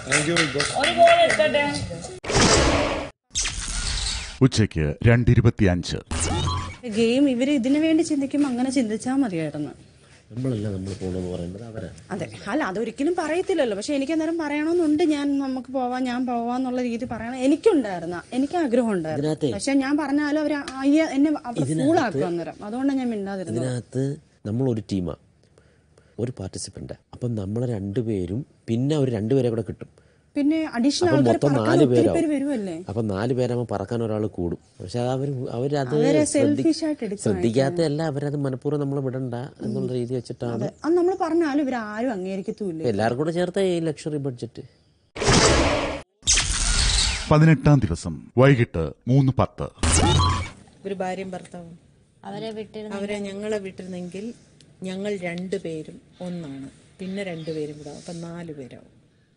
ഉച്ചയ്ക്ക് 2:25. ഗെയിം ഇവര് ഇതിനു വേണ്ടി ചിന്തിക്കുമ്പോൾ അങ്ങനെ ചിന്തിച്ചാൽ മതിയായിരുന്നു. നമ്മളല്ല നമ്മൾ പോകണമെന്ന് പറയുന്നത് അവരാ. അതെ, അല്ല അതൊരിക്കലും പറയത്തില്ലല്ലോ. പക്ഷെ എനിക്ക് അന്നേരം പറയണമെന്നുണ്ട്. നമുക്ക് പോവാം, ഞാൻ പോവാന്നുള്ള രീതി പറയണം എനിക്ക് ആഗ്രഹം ഉണ്ടായിരുന്നു. പക്ഷെ ഞാൻ പറഞ്ഞാലും അവർ എന്നെ ഫൂളാക്കും അന്നേരം. അതുകൊണ്ടാണ് ഞാൻ മിണ്ടാതിരുന്നത്. ഇതിനകത്ത് നമ്മൾ ഒരു ടീമാണ്, ഒരു പാർട്ടിസിപ്പന്റ്. അപ്പം നമ്മൾ 2 പേരും പിന്നെ അവർ 2 പേരെ കൂടെ കിട്ടും. പിന്നെ അഡീഷണൽ മൊത്തം 4 പേരാവും. വരുമല്ലേ. അപ്പം 4 പേരാകുമ്പോൾ പറക്കാൻ ഒരാൾ കൂടും. പക്ഷെ അവരത് ശ്രദ്ധിക്കാത്തല്ല, അവരത് മനഃപൂർവ്വം നമ്മൾ വിടണ്ട എന്നുള്ള രീതി വെച്ചിട്ടാണ്. അത് നമ്മൾ പറഞ്ഞാലും ഇവരാരും അംഗീകരിക്കത്തൂല്ല. എല്ലാവർക്കും കൂടെ ചേർത്ത ഈ ലക്ഷറി ബഡ്ജറ്റ്. 18-ാം ദിവസം വൈകിട്ട് 3:10. ഒരു ഭാര്യയും ഭർത്താവും അവരെ ഞങ്ങളെ വിട്ടിരുന്നെങ്കിൽ ഞങ്ങൾ 2 പേരും ഒന്നാണ്. പിന്നെ 2 പേരും കൂടെ അപ്പം 4 പേരാവും.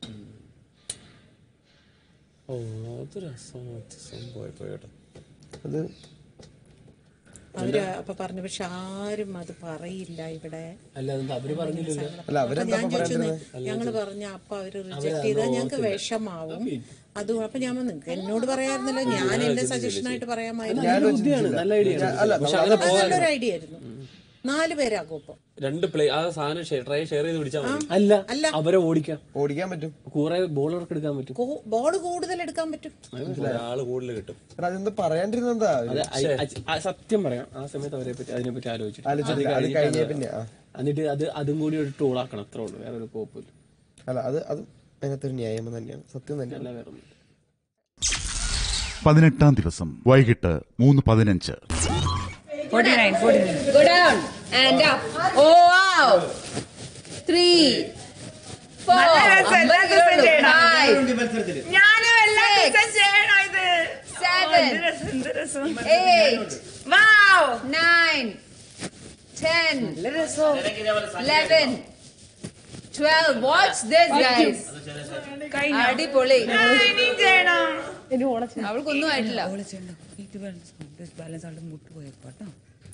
അവര് അപ്പൊ പറഞ്ഞു. പക്ഷെ ആരും അത് പറയില്ല ഇവിടെ. ഞാൻ ചോദിച്ചു, ഞങ്ങള് പറഞ്ഞ അപ്പൊ അവര് റിജക്ട് ചെയ്താൽ ഞങ്ങക്ക് വിഷമാവും. അതും അപ്പൊ ഞാൻ എന്നോട് പറയാറുന്നല്ലോ, ഞാൻ എന്റെ സജഷനായിട്ട് പറയാമായിരുന്നു. നല്ലൊരു ഐഡിയ ആയിരുന്നു. 4 പേരാകും ഇപ്പൊ 2 പ്ലേ ആ സാധനം ഷെയർ ചെയ്ത് പിടിച്ചാൽ മതി. അല്ല അവരെ ഓടിക്കാൻ പറ്റും. കുറെ ബോളർക്ക് എടുക്കാൻ പറ്റും. ബോൾ കൂടുതൽ എടുക്കാൻ പറ്റും. ഒരാള് കൂടുതൽ കിട്ടും. അതെന്താ പറയാണ്ടിരുന്നെന്താ? സത്യം പറയാം, ആ സമയത്ത് അതിനെപ്പറ്റി ആലോചിച്ചിട്ട് എന്നിട്ട് അതും കൂടി ഒരു ടൂളാക്കണം. അത്രേ ഉള്ളൂ, വേറെ ഒരു കോപ്പില്ല. അല്ല അത് അതിനകത്തൊരു ന്യായം തന്നെയാണ്, സത്യം തന്നെയാണ്. 18-ാം ദിവസം വൈകിട്ട് 3:15. 49. Go down and up. Oh wow. 3, 4, 5, 7, 8, 9, 10, 11, 12. Watch this, guys. അടിപൊളി. അവൾക്കൊന്നും ആയിട്ടില്ല. ബാലൻസ് ആളുടെ മുട്ട് പോയപ്പോട്ടോ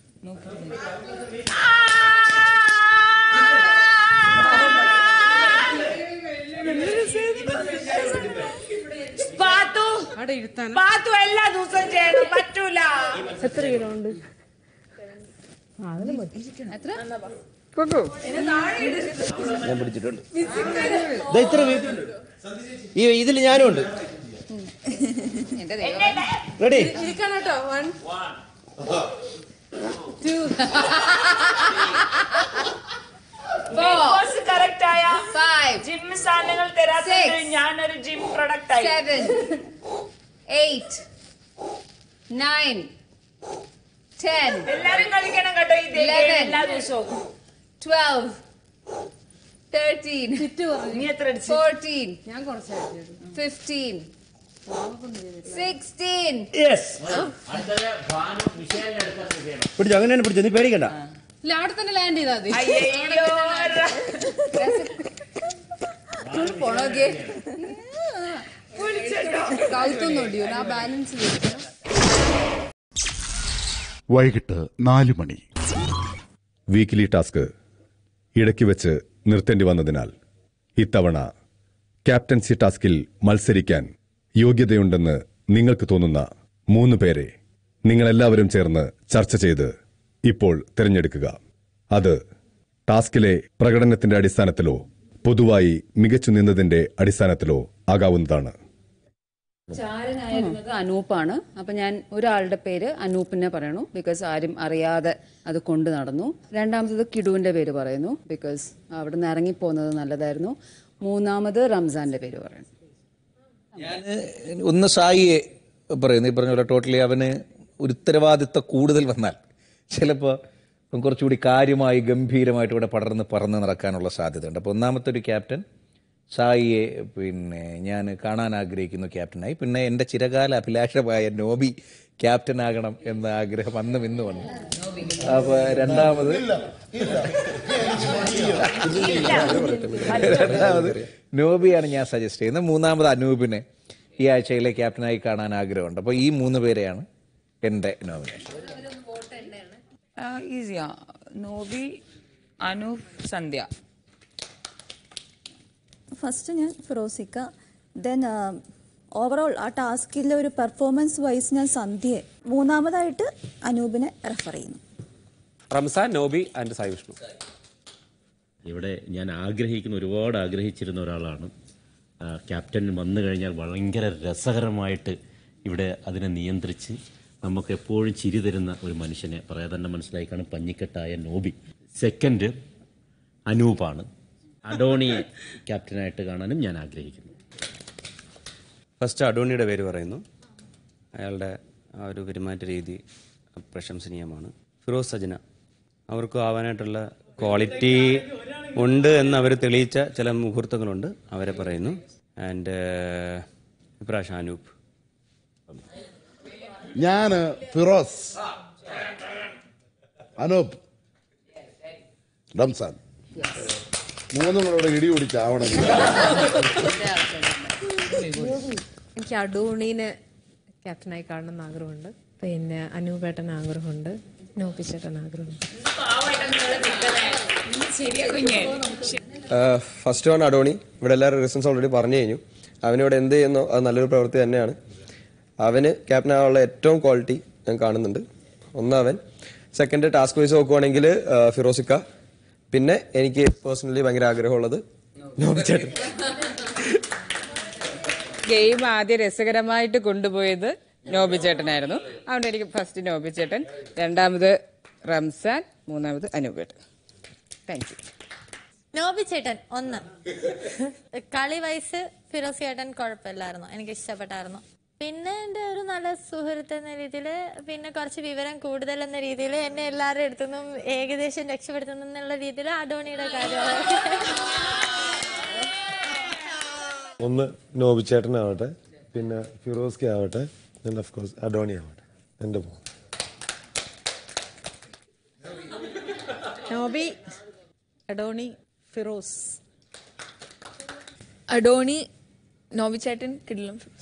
പാത്തു എല്ലാ ദിവസവും ചെയ്യണം, പറ്റൂല. എത്ര കിലോ ഉണ്ട്? ഞാൻ പിടിച്ചിട്ടുണ്ട്. ഇതിൽ ഞാനും ഉണ്ട്. റെഡി? 1, 2, 4, കറക്റ്റ് ആയ 5, ജിം സാധനങ്ങൾ തരാത്തത് ഞാനൊരു ജിം പ്രൊഡക്റ്റ് ആയി. 7, 8, 9, 10. എല്ലാരും കളിക്കണം കേട്ടോ ഇത് എല്ലാ ദിവസവും. 12, 13, 14, 15, 16. പിടിച്ചോ, അങ്ങനെ പിടിച്ചോ, നീ പേടിക്കണ്ട. അവിടെ തന്നെ ലാൻഡ് ചെയ്താൽ മതി. പോണോക്കെ കൗത്തൊന്നും ഒടിയൂല, ആ ബാലൻസ്. വൈകിട്ട് 4 മണി. വീക്കിലി ടാസ്ക് ഇടയ്ക്ക് വെച്ച് നിർത്തേണ്ടി വന്നതിനാൽ ഇത്തവണ ക്യാപ്റ്റൻസി ടാസ്കിൽ മത്സരിക്കാൻ യോഗ്യതയുണ്ടെന്ന് നിങ്ങൾക്ക് തോന്നുന്ന 3 പേരെ നിങ്ങളെല്ലാവരും ചേർന്ന് ചർച്ച ചെയ്ത് ഇപ്പോൾ തിരഞ്ഞെടുക്കുക. അത് ടാസ്കിലെ പ്രകടനത്തിന്റെ അടിസ്ഥാനത്തിലോ പൊതുവായി മികച്ചു നിന്നതിന്റെ അടിസ്ഥാനത്തിലോ ആകാവുന്നതാണ്. ചാരനായിരുന്നത് അനൂപ്പാണ്. അപ്പം ഞാൻ ഒരാളുടെ പേര് അനൂപ്പിനെ പറയണു, ബിക്കോസ് ആരും അറിയാതെ അത് കൊണ്ടു നടന്നു. രണ്ടാമത്തത് കിഡുവിൻ്റെ പേര് പറയുന്നു, ബിക്കോസ് അവിടെ നിന്ന് ഇറങ്ങിപ്പോകുന്നത് നല്ലതായിരുന്നു. മൂന്നാമത് റംസാൻ്റെ പേര് പറയുന്നു. ഞാൻ ഒന്ന് സായിയെ പറയുന്നു. ഈ പറഞ്ഞ പോലെ ടോട്ടലി അവന് ഒരു ഉത്തരവാദിത്വം കൂടുതൽ വന്നാൽ ചിലപ്പോൾ കുറച്ചുകൂടി കാര്യമായി ഗംഭീരമായിട്ട് ഇവിടെ പറന്ന് നടക്കാനുള്ള സാധ്യതയുണ്ട്. അപ്പോൾ ഒന്നാമത്തെ ഒരു ക്യാപ്റ്റൻ സായിയെ ഞാൻ കാണാൻ ആഗ്രഹിക്കുന്നു ക്യാപ്റ്റനായി. പിന്നെ എൻ്റെ ചിരകാല അഭിലാഷമായ നോബി ക്യാപ്റ്റനാകണം എന്ന ആഗ്രഹം അന്നും ഇന്നും വന്നു. അപ്പോൾ രണ്ടാമത് നോബിയാണ് ഞാൻ സജസ്റ്റ് ചെയ്യുന്നത്. മൂന്നാമത് അനൂപിനെ ഈ ആഴ്ചയിലെ ക്യാപ്റ്റനായി കാണാൻ ആഗ്രഹമുണ്ട്. അപ്പോൾ ഈ 3 പേരെയാണ് എൻ്റെ നോമിനേഷൻ. ഈസിയാ. നോബി, അനൂപ്, സന്ധ്യ. ഫസ്റ്റ് ഞാൻ ഫിറോസിക്ക, ദെൻ ഓവറോൾ ആ ടാസ്കിലെ ഒരു പെർഫോമൻസ് വൈസ് ഞാൻ സന്ധ്യയെ, മൂന്നാമതായിട്ട് അനൂപിനെ റെഫർ ചെയ്യുന്നു. റംസാൻ, നോബി ആൻഡ് സായി വിഷ്ണു. ഇവിടെ ഞാൻ ഒരുപാട് ആഗ്രഹിച്ചിരുന്ന ഒരാളാണ്. ക്യാപ്റ്റൻ വന്നു കഴിഞ്ഞാൽ ഭയങ്കര രസകരമായിട്ട് ഇവിടെ അതിനെ നിയന്ത്രിച്ച് നമുക്ക് എപ്പോഴും ചിരി തരുന്ന ഒരു മനുഷ്യനെ പറയാതെ തന്നെ മനസ്സിലായി കാണും, പഞ്ഞിക്കെട്ടായ നോബി. സെക്കൻഡ് അനൂപാണ്. അഡോണിയെ ക്യാപ്റ്റനായിട്ട് കാണാനും ഞാൻ ആഗ്രഹിക്കുന്നു. ഫസ്റ്റ് അഡോണിയുടെ പേര് പറയുന്നു. അയാളുടെ ആ ഒരു പെരുമാറ്റ രീതി പ്രശംസനീയമാണ്. ഫിറോസ് സജന, അവർക്കും ആവാനായിട്ടുള്ള ക്വാളിറ്റി ഉണ്ട് എന്ന് അവർ തെളിയിച്ച ചില മുഹൂർത്തങ്ങളുണ്ട്, അവരെ പറയുന്നു. ആൻഡ് ഇപ്രാവശ്യം അനൂപ്. ഞാൻ ഫിറോസ്, അനൂപ്, റംസാൻ, മൂന്നുങ്ങളോട് ഇടി പിടിച്ചാവണം. എനിക്ക് അഡോണീനെ ക്യാപ്റ്റനായി കാണണമെന്ന് ആഗ്രഹമുണ്ട്. പിന്നെ അനൂപേട്ടൻ ആഗ്രഹമുണ്ട്. നോപ്പിച്ചേട്ടൻ ആഗ്രഹമുണ്ട്. First one Adoni. ഇവിടെ എല്ലാവരും റീസൺസ് ഓൾറെഡി പറഞ്ഞു കഴിഞ്ഞു. അവനിവിടെ എന്ത് ചെയ്യുന്നോ അത് നല്ലൊരു പ്രവൃത്തി തന്നെയാണ്. അവന് ക്യാപ്റ്റൻ ആവാനുള്ള ഏറ്റവും ക്വാളിറ്റി ഞാൻ കാണുന്നുണ്ട്. ഒന്ന് അവൻ. സെക്കൻഡ് ടാസ്ക് വൈസ് നോക്കുവാണെങ്കിൽ ഫിറോസിക്ക. പിന്നെ എനിക്ക് പേഴ്സണലി ഭയങ്കര ആഗ്രഹമുള്ളത് നോബിച്ചേട്ടൻ. ഗെയിം ആദ്യം രസകരമായിട്ട് കൊണ്ടുപോയത് നോബിച്ചേട്ടനായിരുന്നു. അതുകൊണ്ട് എനിക്ക് ഫസ്റ്റ് നോബിച്ചേട്ടൻ, രണ്ടാമത് റംസാൻ, മൂന്നാമത് അനൂപേട്ടൻ. Thank you. നോബി ചേട്ടൻ 1. കളി വയസ്സ് ഫിറോസ് ചേട്ടൻ കുഴപ്പമില്ലായിരുന്നു, എനിക്ക് ഇഷ്ടപ്പെട്ടായിരുന്നു. പിന്നെ എൻ്റെ ഒരു നല്ല സുഹൃത്ത് എന്ന രീതിയിൽ, പിന്നെ കുറച്ച് വിവരം കൂടുതൽ എന്ന രീതിയിൽ, എന്നെ എല്ലാവരുടെ അടുത്തുനിന്നും ഏകദേശം രക്ഷപ്പെടുത്തുന്നു എന്നുള്ള രീതിയിൽ അഡോണിയുടെ കാര്യമാണ്. ഒന്ന് നോബിച്ചേട്ടനാവട്ടെ, പിന്നെ ഫിറോസ്കി ആവട്ടെ, ആൻഡ് ഓഫ് കോഴ്സ് അഡോണി ആവട്ടെ. എൻ്റെ പോകും നോബി, അഡോണി, ഫിറോസ്. അഡോണി, നോബിച്ചേട്ടൻ, കിഡിലും ഫിറോസ്.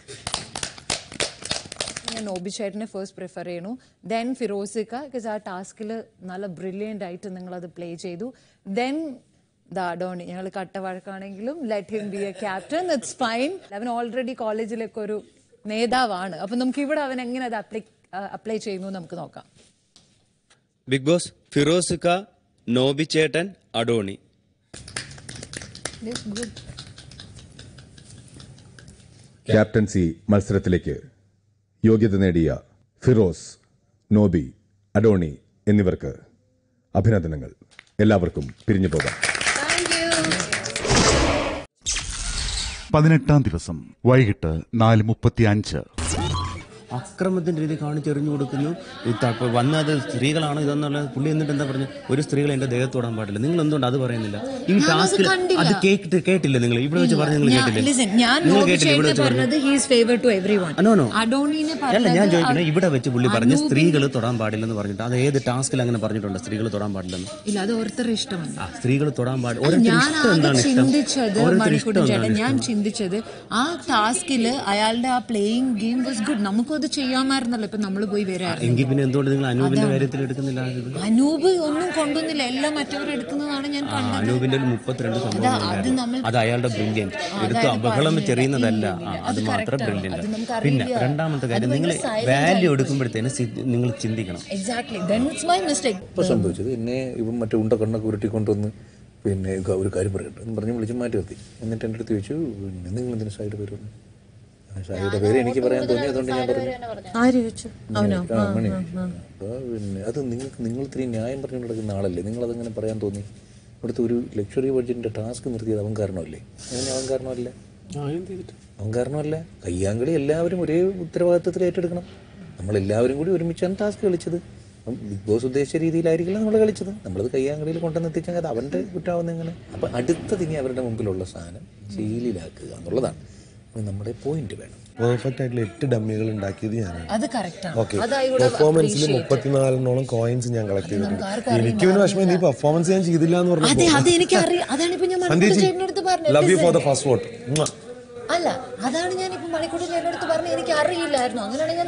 ഞാൻ നോബിച്ചേട്ടനെ ഫസ്റ്റ് പ്രിഫർ ചെയ്യണു, ദെൻ ഫിറോസിക്ക, ബിക്കോസ് ആ ടാസ്കിൽ നല്ല ബ്രില്യൻ്റ് ആയിട്ട് നിങ്ങളത് പ്ലേ ചെയ്തു. ദെൻ അഡോണി, ഞങ്ങൾ കട്ടവഴക്കാണെങ്കിലും let him be a captain, it's fine. അവൻ ഓൾറെഡി കോളേജിലൊക്കെ ഒരു നേതാവാണ്. അപ്പം നമുക്ക് ഇവിടെ അവൻ എങ്ങനെ അത് അപ്ലൈ ചെയ്യുന്നു നമുക്ക് നോക്കാം. ബിഗ് ബോസ് ഫിറോസിക്ക, നോബിച്ചേട്ടൻ, അഡോണി. ക്യാപ്റ്റൻസി മത്സരത്തിലേക്ക് യോഗ്യത നേടിയ ഫിറോസ്, നോബി, അഡോണി എന്നിവർക്ക് അഭിനന്ദനങ്ങൾ. എല്ലാവർക്കും പിരിഞ്ഞു പോകാം. 18-ാം ദിവസം വൈകിട്ട് 4:35. അക്രമത്തിന്റെ രീതി കാണിച്ചെറിഞ്ഞു കൊടുക്കുന്നു. വന്നത് സ്ത്രീകളാണ് ഇതെന്നുള്ള പുള്ളി. എന്നിട്ട് എന്താ പറഞ്ഞു, ഒരു സ്ത്രീകൾ എന്റെ ദേഹത്ത് തൊടാൻ പാടില്ല. നിങ്ങൾ എന്തുകൊണ്ട് അത് പറയുന്നില്ല? ഈ ടാസ്കിൽ അത് കേട്ടില്ല. നിങ്ങൾ ഇവിടെ വെച്ച് പറഞ്ഞു, നിങ്ങൾ കേട്ടില്ല. ഞാൻ ചോദിക്കുന്നത്, ഇവിടെ വെച്ച് പുള്ളി പറഞ്ഞ് സ്ത്രീകൾ തൊടാൻ പാടില്ലെന്ന് പറഞ്ഞിട്ട് അത് ഏത് ടാസ്കിൽ അങ്ങനെ പറഞ്ഞിട്ടുണ്ട്? സ്ത്രീകൾ തൊടാൻ പാടില്ലെന്ന്. ഇല്ല, അത് ഓരോരുത്തരുടെ ഇഷ്ടമാണ്. സ്ത്രീകൾ തൊടാൻ പാടില്ല. ഞാൻ ചിന്തിച്ചത് ആ ടാസ്കില് അയാളുടെ ആ പ്ലേയിങ് ഗെയിം വാസ് ഗുഡ്. നമുക്കും അത് ചെയ്യാമായിരുന്നല്ലോ. ഇപ്പൊ നമ്മൾ പോയി വരാറ്. എങ്കിൽ പിന്നെ എന്തുകൊണ്ട് നിങ്ങൾ അനൂപിന്റെ കാര്യത്തിൽ എടുക്കുന്നില്ല? അനൂപ് ഒന്നും കൊണ്ടൊന്നില്ല, എല്ലാം മറ്റവർ എടുക്കുന്നതാണ് ഞാൻ കണ്ടത്. അനൂപിന്റെ 32 സംഭവം, അത് അയാളുടെ ബ്രില്യൻറ്റ്. എടുത്ത് ബഹളം ചെറിയുന്നതല്ല, അത് മാത്രം ബ്രില്യൻറ്റ്. പിന്നെ രണ്ടാമത്തെ കാര്യം, നിങ്ങൾ വാല്യൂ എടുക്കുമ്പോഴത്തേന് നിങ്ങൾ ചിന്തിക്കണം. ഇപ്പൊ സംഭവിച്ചത് എന്നെ ഇവൻ മറ്റേ ഉണ്ട കണ്ണൊക്കെ ഉരുട്ടിക്കൊണ്ടുവന്ന് ഒരു കാര്യം പറയട്ടെ എന്ന് പറഞ്ഞ് വിളിച്ച് മാറ്റി നിർത്തി. എന്നിട്ട് എൻ്റെ അടുത്ത് ചോദിച്ചു, പിന്നെ നിങ്ങൾ എന്തിനു സൈഡ് വരുന്നു? ഷാഹിയുടെ പേര് എനിക്ക് പറയാൻ തോന്നിയതുകൊണ്ട് ഞാൻ പറഞ്ഞു. ആര് ചോദിച്ചു? അവനോ? മണി. പിന്നെ അത് നിങ്ങൾ ഇത്രയും ന്യായം പറഞ്ഞു നടക്കുന്ന ആളല്ലേ, നിങ്ങളതങ്ങനെ പറയാൻ തോന്നി? ഇവിടുത്തെ ഒരു ലക്ഷറി ബഡ്ജറ്റിന്റെ ടാസ്ക് നിർത്തിയത് അവൻ കാരണമല്ലേ? അങ്ങനെ അവൻ കാരണമല്ല, അവൻ കാരണമല്ല. കയ്യാങ്കളി എല്ലാവരും ഒരേ ഉത്തരവാദിത്വത്തിൽ ഏറ്റെടുക്കണം. നമ്മളെല്ലാവരും കൂടി ഒരുമിച്ചാണ് ടാസ്ക് കളിച്ചത്. ബിഗ് ബോസ് ഉദ്ദേശിച്ച രീതിയിലായിരിക്കില്ല നമ്മൾ കളിച്ചത്. നമ്മളത് കയ്യാങ്കളിയിൽ കൊണ്ടുവന്ന് എത്തിച്ചാൽ അത് അവൻ്റെ കുറ്റാവുന്ന എങ്ങനെ? അപ്പം അടുത്തത് ഇനി അവരുടെ മുമ്പിലുള്ള സാധനം ജയിലിലാക്കുക എന്നുള്ളതാണ് നമ്മുടെ പോയിന്റ്. വേണം പെർഫെക്റ്റ് ആയിട്ടുള്ള 8 ഡമ്മികൾ ഉണ്ടാക്കിയത് ഞാനാണ്. അത് കറക്റ്റാണ്. ഓക്കെ, പെർഫോമൻസിൽ 34 കോയിൻസ് ഞാൻ കളക്ട് ചെയ്തിട്ടുണ്ട്. എനിക്ക് പിന്നെ വിഷമം, ഈ പെർഫോമൻസ് ഞാൻ ചെയ്തില്ല എന്ന് പറഞ്ഞു. Love you for the first vote. അല്ല, അതാണ് ഞാൻ ഇപ്പൊ മണിക്കൂർ ചേട്ടനടുത്ത് പറഞ്ഞു, എനിക്ക് അറിയില്ലായിരുന്നു. അങ്ങനെയാണെങ്കിൽ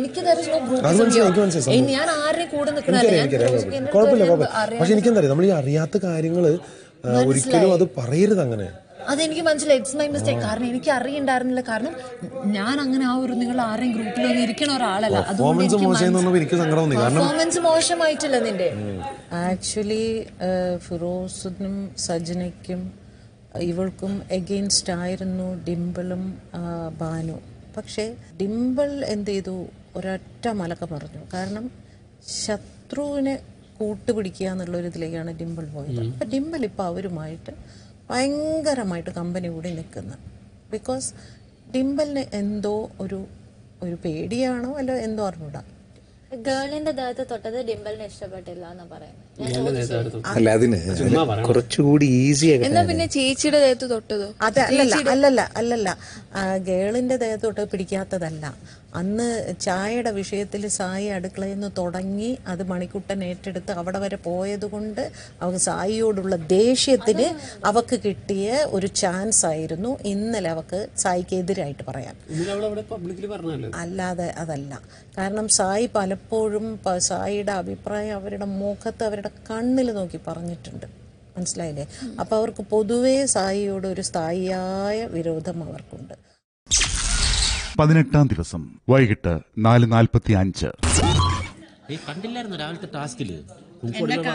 ഞാൻ ആരുടെ കൂടെ കുഴപ്പമില്ല. പക്ഷെ എനിക്കെന്തറിയാം, നമ്മൾ ഈ അറിയാത്ത കാര്യങ്ങള് ഒരിക്കലും അത് പറയരുത്. അങ്ങനെ അതെനിക്ക് മനസ്സിലായി, ഇറ്റ്സ് മൈ മിസ്റ്റേക്ക്. കാരണം എനിക്ക് അറിയണ്ടായിരുന്നില്ല. കാരണം ഞാൻ അങ്ങനെ ആ ഒരു നിങ്ങൾ ആരെയും ഗ്രൂപ്പിലൊന്നും ഇരിക്കണ ഒരാളല്ല. പെർഫോമൻസ് മോശമായിട്ടില്ല നിന്റെ. ആക്ച്വലി ഫിറോസിനും സജനയ്ക്കും ഇവൾക്കും എഗെയിൻസ്റ്റ് ആയിരുന്നു ഡിംപിളും ബാനു. പക്ഷേ ഡിംപിൾ എന്ത് ചെയ്തു? ഒരൊറ്റ മലക്ക പറഞ്ഞു. കാരണം ശത്രുവിനെ കൂട്ടുപിടിക്കുക എന്നുള്ളൊരിതിലേക്കാണ് ഡിംപിൾ പോയത്. അപ്പം ഡിംപിൾ ഇപ്പോൾ അവരുമായിട്ട് ഭയങ്കരമായിട്ട് കമ്പനി കൂടി നിൽക്കുന്നത്. ബിക്കോസ് ഡിംപിളിന് എന്തോ ഒരു പേടിയാണോ അല്ല എന്തോ അറിഞ്ഞൂടാ. ഗേളിന്റെ ദേഹത്ത് തൊട്ടത് ഡിംപിളിന് ഇഷ്ടപ്പെട്ടില്ല എന്ന് പറയുന്നത്. അല്ല, അതിന് കുറച്ചുകൂടി ഈസി എന്നാ പിന്നെ ചേച്ചിയുടെ ദേഹത്ത് തൊട്ടതോ? അതെ, അല്ലല്ല ഗേളിന്റെ ദേഹത്ത് തൊട്ട് പിടിക്കാത്തതല്ല. അന്ന് ചായയുടെ വിഷയത്തിൽ സായി അടുക്കളയിൽ നിന്ന് തുടങ്ങി അത് മണിക്കുട്ടൻ ഏറ്റെടുത്ത് അവിടെ വരെ പോയത് കൊണ്ട് അവൾക്ക് സായിയോടുള്ള ദേഷ്യത്തിന് അവക്ക് കിട്ടിയ ഒരു ചാൻസ് ആയിരുന്നു ഇന്നലെ അവക്ക് സായിക്ക് എതിരായിട്ട് പറയാൻ. അല്ലാതെ അതല്ല. കാരണം സായി പലപ്പോഴും സായിയുടെ അഭിപ്രായം അവരുടെ മുഖത്ത് അവരുടെ കണ്ണിൽ നോക്കി പറഞ്ഞിട്ടുണ്ട്. മനസ്സിലായില്ലേ? അപ്പൊ അവർക്ക് പൊതുവേ സായിയോട് ഒരു സ്ഥായിയായ വിരോധം അവർക്കുണ്ട്. 18-ാം ദിവസം വൈകിട്ട് 4:45. കണ്ടില്ലായിരുന്നു രാവിലത്തെ ടാസ്കില് എന്നിട്ട്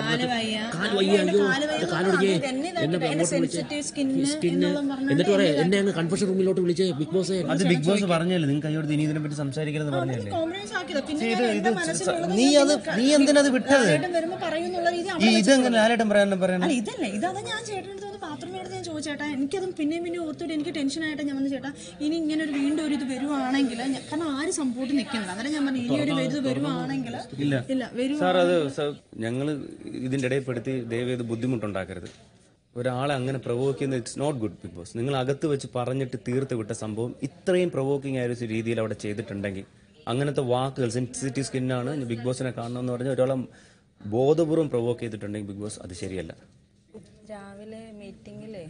പറയാം എന്നെ അങ്ങ് കൺഫഷൻ റൂമിലോട്ട് വിളിച്ച് ബിഗ് ബോസ്. അത് ബിഗ് ബോസ് പറഞ്ഞല്ലേ നിങ്ങൾക്ക് കയ്യോട് ഇനി ഇതിനെ പറ്റി സംസാരിക്കരുതെന്ന് പറഞ്ഞല്ലേ. നീ എന്തിനത് വിട്ടത്? ഇതെങ്ങനെ ലാലേട്ടൻ പറയാൻ ഇതല്ലേ ഇതാണ് ഞാൻ ചേട്ടൻ്റെ ബാത്റൂമിനടുത്ത് ഞാൻ ചോദിച്ചേട്ടാ, എനിക്കത് പിന്നെയും ഓർത്തിട്ട് എനിക്ക് ടെൻഷനായിട്ട് ഞാൻ വന്ന് ചേട്ടാ ഇനി ഇങ്ങനെ ഒരു വീണ്ടും ഒരു ഇത് വരുവാണെങ്കിൽ, കാരണം ആരും സപ്പോർട്ട് നിൽക്കണ്ട. അന്നേരം ഞാൻ പറഞ്ഞു ഇനി ഒരു ഇത് വരുവാണെങ്കിൽ ഇല്ല സാർ, അത് ഞങ്ങള് ഇതിന്റെ ഇടയിൽ പെടുത്തി ദയവേത് ബുദ്ധിമുട്ടുണ്ടാക്കരുത്. ഒരാളെ അങ്ങനെ പ്രൊവോക്ക് ചെയ്യുന്നത് it's not good. Bigg Boss നിങ്ങൾ അകത്ത് വെച്ച് പറഞ്ഞിട്ട് തീർത്ത് വിട്ട സംഭവം ഇത്രയും പ്രൊവോക്കിംഗ് ആയ ഒരു രീതിയിൽ അവിടെ ചെയ്തിട്ടുണ്ടെങ്കിൽ, അങ്ങനത്തെ വാക്കുകൾ സെൻസിറ്റീവ് സ്കിന്നാണ് ബിഗ് ബോസിനെ കാണണമെന്ന് പറഞ്ഞാൽ ഒരാളെ ബോധപൂർവ്വം പ്രൊവോക്ക് ചെയ്തിട്ടുണ്ടെങ്കിൽ ബിഗ് ബോസ് അത് ശരിയല്ല. രാവിലെ മീറ്റിംഗിലെ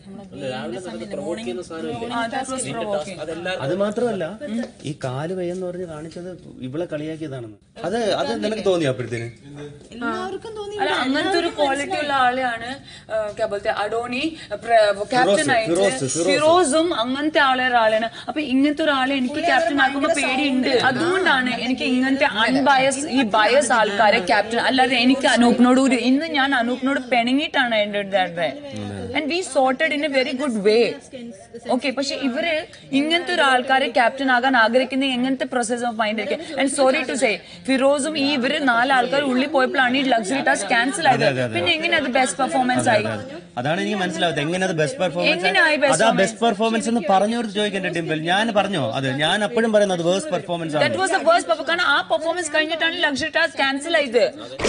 അത് മാത്രമല്ല, ഈ കാല് വയ്യെന്ന് പറഞ്ഞ് കാണിച്ചത് ഇവളെ കളിയാക്കിയതാണെന്ന് അത് നിനക്ക് തോന്നി അപ്പോഴത്തേന്? അങ്ങനത്തെ ഒരു ക്വാളിറ്റി ഉള്ള ആളെയാണ് അഡോണി ക്യാപ്റ്റൻ ആയിട്ട്. ഫിറോസും അങ്ങനത്തെ ആളാണ്. അപ്പൊ ഇങ്ങനത്തെ ഒരാളെ എനിക്ക് ക്യാപ്റ്റൻ ആക്കുമ്പോ പേടിയുണ്ട്. അതുകൊണ്ടാണ് എനിക്ക് ഇങ്ങനത്തെ അൺബയസ് ഈ ബയസ് ആൾക്കാരെ ക്യാപ്റ്റൻ. അല്ലാതെ എനിക്ക് അനൂപിനോട് ഇന്ന് ഞാൻ അനൂപിനോട് പെണങ്ങിയിട്ടാണ് എൻ്റെ and we sorted in a very good way. Okay, പക്ഷെ ഇവര് ഇങ്ങനത്തെ ഒരു ആൾക്കാരെ ക്യാപ്റ്റൻ ആകാൻ ആഗ്രഹിക്കുന്ന എങ്ങനത്തെ പ്രോസസ് ഓഫ് മൈൻഡ് ആയിരിക്കും. ആൻഡ് സോറി ടു സേ, ഫിറോസും ഈ ഇവര് 4 ആൾക്കാർ ഉള്ളിൽ പോയപ്പോഴാണ് ഈ ലക്സറി ടാസ്ക് ക്യാൻസൽ ആയത്. പിന്നെ എങ്ങനെ അത് ബെസ്റ്റ് പെർഫോമൻസ് ആയി? അതാണ് എനിക്ക് മനസ്സിലാവുന്നത്. എങ്ങനെ അത് ബെസ്റ്റ് പെർഫോമൻസ്? അതാ ബെസ്റ്റ് പെർഫോമൻസ് എന്ന് പറഞ്ഞവർക്ക് ചോദിക്കേണ്ട ഡിംപിൾ. ഞാൻ പറഞ്ഞോ അത്? ഞാൻ അപ്പോഴും പറയുന്നത് വേഴ്സ്റ്റ് പെർഫോമൻസ് ആണ്. That was the worst performance. കാരണം ആ പെർഫോമൻസ് കഴിഞ്ഞിട്ടാണ് ലക്സറി ടാസ്ക് ക്യാൻസൽ ആയത്.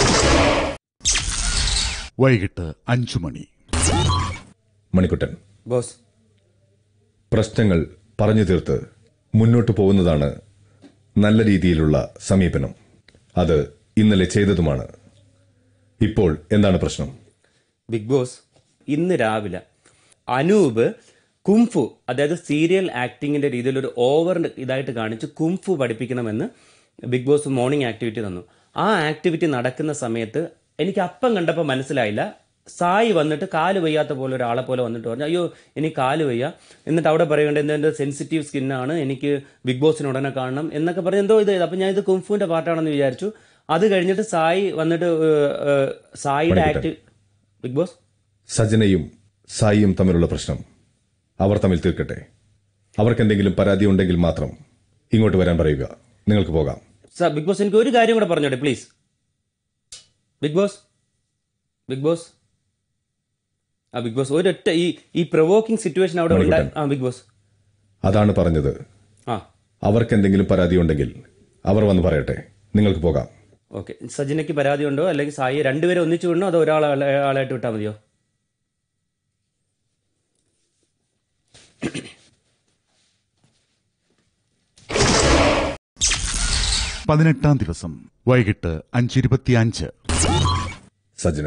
വൈകിട്ട് 5 മണി. മണിക്കുട്ടൻ ബോസ്, പ്രശ്നങ്ങൾ പറഞ്ഞു തീർത്ത് മുന്നോട്ട് പോകുന്നതാണ് നല്ല രീതിയിലുള്ള സമീപനം. അത് ഇന്നലെ ചെയ്തതുമാണ്. ഇപ്പോൾ എന്താണ് പ്രശ്നം? ബിഗ് ബോസ് ഇന്ന് രാവിലെ അനൂപ് കുംഫു, അതായത് സീരിയൽ ആക്ടിങ്ങിന്റെ രീതിയിൽ ഒരു ഓവർ ഇതായിട്ട് കാണിച്ച് കുംഫു പഠിപ്പിക്കണമെന്ന് ബിഗ് ബോസ് മോർണിംഗ് ആക്ടിവിറ്റി തന്നു. ആ ആക്ടിവിറ്റി നടക്കുന്ന സമയത്ത് എനിക്ക് അപ്പം കണ്ടപ്പോൾ മനസ്സിലായില്ല. സായി വന്നിട്ട് കാല് വയ്യാത്ത പോലെ ഒരാളെ പോലെ വന്നിട്ട് പറഞ്ഞു അയ്യോ എനിക്ക് കാല് വയ്യ, എന്നിട്ട് അവിടെ പറയേണ്ടത് എൻ്റെ സെൻസിറ്റീവ് സ്കിന്നാണ്, എനിക്ക് ബിഗ് ബോസിന് ഉടനെ കാണണം എന്നൊക്കെ പറഞ്ഞ് എന്തോ ഇത്. അപ്പം ഞാൻ ഇത് കുംഫുവിന്റെ പാട്ടാണെന്ന് വിചാരിച്ചു. അത് കഴിഞ്ഞിട്ട് സായി വന്നിട്ട് സായിയുടെ ആക്ട് ബിഗ് ബോസ് സജനയും സായിയും തമ്മിലുള്ള പ്രശ്നം അവർ തമ്മിൽ തീർക്കട്ടെ. അവർക്ക് എന്തെങ്കിലും പരാതി ഉണ്ടെങ്കിൽ മാത്രം ഇങ്ങോട്ട് വരാൻ പറയുക. നിങ്ങൾക്ക് പോകാം. സാർ, ബിഗ് ബോസ് എനിക്ക് ഒരു കാര്യം കൂടെ പറഞ്ഞോട്ടെ please. Big boss big boss big boss ഒരൊറ്റ ഈ പ്രൊവോക്കിംഗ് സിറ്റുവേഷൻ അവിടെ ഉണ്ടായി. ബിഗ് ബോസ് അതാണ് പറഞ്ഞത്. അവർക്ക് എന്തെങ്കിലും പരാതി ഉണ്ടെങ്കിൽ അവർ വന്ന് പറയട്ടെ. നിങ്ങൾക്ക് പോകാം. ഓക്കെ. സജിനയ്ക്ക് പരാതി ഉണ്ടോ അല്ലെങ്കിൽ സായി രണ്ടുപേരെ ഒന്നിച്ചു വിടണോ അതോ ഒരാളായിട്ട് വിട്ടാൽ മതിയോ? പതിനെട്ടാം ദിവസം വൈകിട്ട് 5:25. സജന,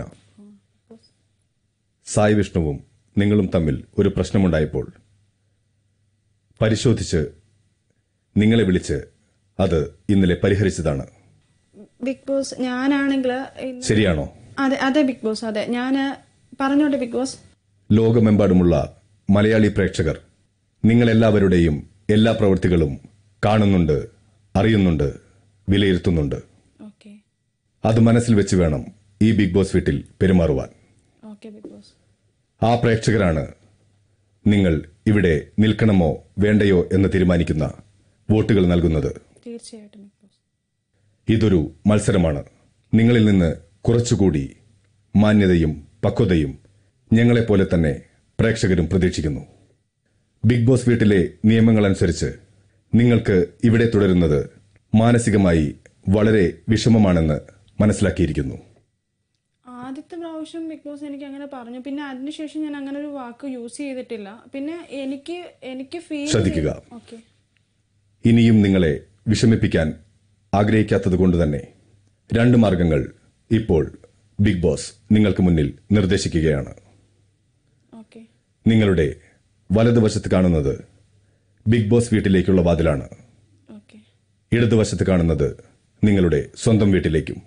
സായി വിഷ്ണുവും നിങ്ങളും തമ്മിൽ ഒരു പ്രശ്നമുണ്ടായപ്പോൾ പരിശോധിച്ച് നിങ്ങളെ വിളിച്ച് അത് ഇന്നലെ പരിഹരിച്ചതാണ്. ബിഗ് ബോസ് ഞാനാണെങ്കിൽ ശരിയാണോ? അതെ ബിഗ് ബോസ്, അതെ. ഞാൻ പറഞ്ഞോട്ടെ ബിഗ് ബോസ്. ലോകമെമ്പാടുമുള്ള മലയാളി പ്രേക്ഷകർ നിങ്ങളെല്ലാവരുടെയും എല്ലാ പ്രവൃത്തികളും കാണുന്നുണ്ട്, അറിയുന്നുണ്ട്, വിലയിരുത്തുന്നുണ്ട്. അത് മനസ്സിൽ വെച്ച് വേണം ഈ ബിഗ് ബോസ് വീട്ടിൽ പെരുമാറുവാൻ. ആ പ്രേക്ഷകരാണ് നിങ്ങൾ ഇവിടെ നിൽക്കണമോ വേണ്ടയോ എന്ന് തീരുമാനിക്കുന്ന വോട്ടുകൾ നൽകുന്നത്. തീർച്ചയായിട്ടും ഇതൊരു മത്സരമാണ്. നിങ്ങളിൽ നിന്ന് കുറച്ചുകൂടി മാന്യതയും പക്വതയും ഞങ്ങളെപ്പോലെ തന്നെ പ്രേക്ഷകരും പ്രതീക്ഷിക്കുന്നു. ബിഗ് ബോസ് വീട്ടിലെ നിയമങ്ങളനുസരിച്ച് നിങ്ങൾക്ക് ഇവിടെ തുടരുന്നത് മാനസികമായി വളരെ വിഷമമാണെന്ന് മനസ്സിലാക്കിയിരിക്കുന്നു. ആദ്യത്തെ പ്രാവശ്യം ബിഗ് ബോസ് എനിക്ക് അങ്ങനെ പറഞ്ഞു. പിന്നെ അതിനുശേഷം ഞാൻ അങ്ങനെ ഒരു വാക്ക് യൂസ് ചെയ്തിട്ടില്ല. പിന്നെ എനിക്ക് ഫീൽ ശ്രദ്ധിക്കുക. ഇനിയും നിങ്ങളെ വിഷമിപ്പിക്കാൻ ആഗ്രഹിക്കാത്തത് കൊണ്ട് തന്നെ 2 മാർഗങ്ങൾ ഇപ്പോൾ ബിഗ് ബോസ് നിങ്ങൾക്ക് മുന്നിൽ നിർദ്ദേശിക്കുകയാണ്. നിങ്ങളുടെ വലതുവശത്ത് കാണുന്നത് ബിഗ് ബോസ് വീട്ടിലേക്കുള്ള വാതിലാണ്. ഇടതുവശത്ത് കാണുന്നത് നിങ്ങളുടെ സ്വന്തം വീട്ടിലേക്കും.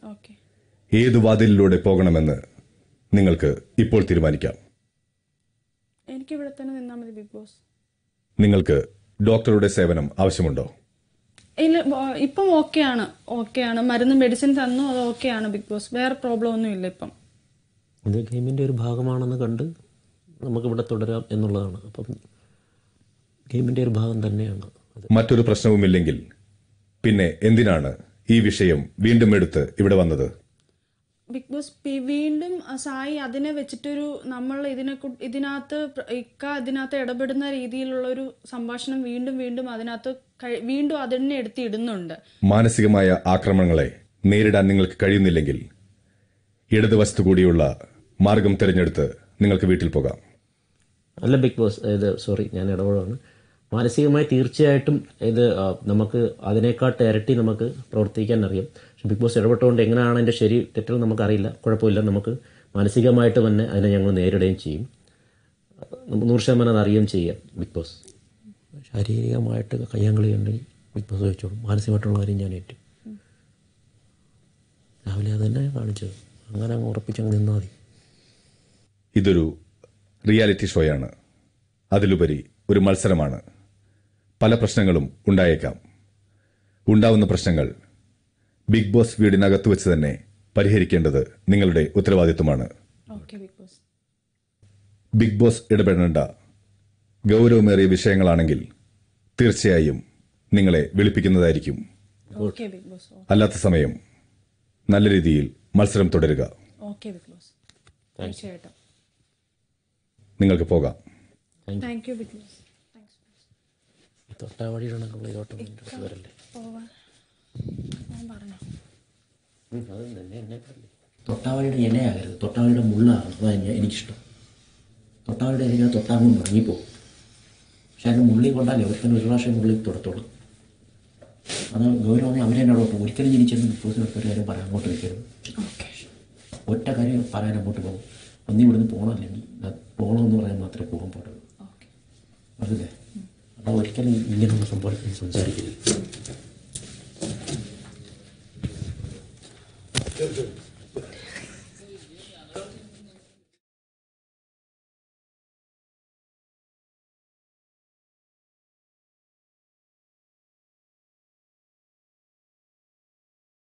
ഏതു വാതിലിലൂടെ പോകണമെന്ന് നിങ്ങൾക്ക് ഇപ്പോൾ തീരുമാനിക്കാം. എനിക്ക് ഇവിടെ തന്നെ നിന്നാൽ മതി ബിഗ് ബോസ്. നിങ്ങൾക്ക് ഡോക്ടറുടെ സേവനം ആവശ്യമുണ്ടോ? ഇല്ല, ഇപ്പം ഓക്കെയാണ്. മരുന്ന് മെഡിസിൻ തന്നു, അത് ഓക്കെയാണ് ബിഗ് ബോസ്. വേറെ പ്രോബ്ലം ഒന്നും ഇല്ല ഇപ്പം. ഇത് ഗെയിമിൻ്റെ ഒരു ഭാഗമാണെന്ന് കണ്ട് നമുക്കിവിടെ തുടരാം എന്നുള്ളതാണ്. അപ്പം ഗെയിമിൻ്റെ ഒരു ഭാഗം തന്നെയാണ്. മറ്റൊരു പ്രശ്നവുമില്ലെങ്കിൽ പിന്നെ എന്തിനാണ് ഈ വിഷയം വീണ്ടും എടുത്ത് ഇവിടെ വന്നത്? ബിഗ് ബോസ് വീണ്ടും സായി അതിനെ വെച്ചിട്ടൊരു നമ്മൾ ഇതിനകത്ത് ഇടപെടുന്ന രീതിയിലുള്ള ഒരു സംഭാഷണം വീണ്ടും അതിനെ എടുത്തിടുന്നുണ്ട്. മാനസികമായ ആക്രമണങ്ങളെ നേരിടാൻ നിങ്ങൾക്ക് കഴിയുന്നില്ലെങ്കിൽ ഇടതുവശത്തു കൂടിയുള്ള മാർഗം തിരഞ്ഞെടുത്ത് നിങ്ങൾക്ക് വീട്ടിൽ പോകാം. അല്ല ബിഗ് ബോസ്, സോറി ഞാൻ ഇടപെടാണ്. മാനസികമായി തീർച്ചയായിട്ടും നമുക്ക് അതിനേക്കാട്ട് ഇരട്ടി നമുക്ക് പ്രവർത്തിക്കാൻ അറിയാം. പക്ഷെ ബിഗ് ബോസ് ഇടപെട്ടുകൊണ്ട് എങ്ങനെയാണ് അതിൻ്റെ ശരി തെറ്റുകൾ നമുക്കറിയില്ല. കുഴപ്പമില്ല, നമുക്ക് മാനസികമായിട്ട് തന്നെ അതിനെ ഞങ്ങൾ നേരിടുകയും ചെയ്യും. 100% അറിയുകയും ചെയ്യാം ബിഗ് ബോസ്. ശാരീരികമായിട്ട് കയ്യാങ്കളി ഉണ്ടെങ്കിൽ ബിഗ് ബോസ് വെച്ചോളും. മാനസികമായിട്ടുള്ള കാര്യം ഞാൻ ഏറ്റു. രാവിലെ അത് തന്നെ കാണിച്ചത്. അങ്ങനെ അങ്ങ് ഉറപ്പിച്ചങ്ങ് നിന്നാൽ മതി. ഇതൊരു റിയാലിറ്റി ഷോയാണ്. അതിലുപരി ഒരു മത്സരമാണ്. പല പ്രശ്നങ്ങളും ഉണ്ടായേക്കാം. ഉണ്ടാവുന്ന പ്രശ്നങ്ങൾ ബിഗ് ബോസ് വീടിനകത്ത് വെച്ച് തന്നെ പരിഹരിക്കേണ്ടത് നിങ്ങളുടെ ഉത്തരവാദിത്വമാണ്. ബിഗ് ബോസ് ഇടപെടേണ്ട ഗൗരവമേറിയ വിഷയങ്ങളാണെങ്കിൽ തീർച്ചയായും നിങ്ങളെ വിളിപ്പിക്കുന്നതായിരിക്കും. അല്ലാത്ത സമയം നല്ല രീതിയിൽ മത്സരം തുടരുക. നിങ്ങൾക്ക് പോകാം. തൊട്ടാവളിയുടെ ഇലയാകരുത്, തൊട്ടാവളിയുടെ മുള്ളാണ്. അതാണ് എനിക്കിഷ്ടം. തൊട്ടാവളിയുടെ ഇല തൊട്ടാകുമ്പോൾ മുടങ്ങിപ്പോകും. പക്ഷെ അതിൻ്റെ മുള്ളി കൊണ്ടാലേ ഒരിക്കലും ഒരു പ്രാവശ്യം മുള്ളി തൊടത്തുള്ളൂ. അത് ഗൗരവം അവരെന്നോടൊട്ട് ഒരിക്കലും ജനിച്ചെന്ന് ബിഗ് ബോസിന് ഒരു കാര്യം പറയാൻ അങ്ങോട്ട് നിൽക്കരുത്. ഒറ്റ കാര്യം പറയാൻ അങ്ങോട്ട് പോകും. ഒന്നി ഇവിടുന്ന് പോകണമല്ലെങ്കിൽ പോകണമെന്ന് പറയാൻ മാത്രമേ പോകാൻ പാടുള്ളൂ. അതല്ലേ? അപ്പോൾ ഒരിക്കലും ഇങ്ങനെയുള്ള സംഭവത്തിൽ സംസാരിക്കരുത്.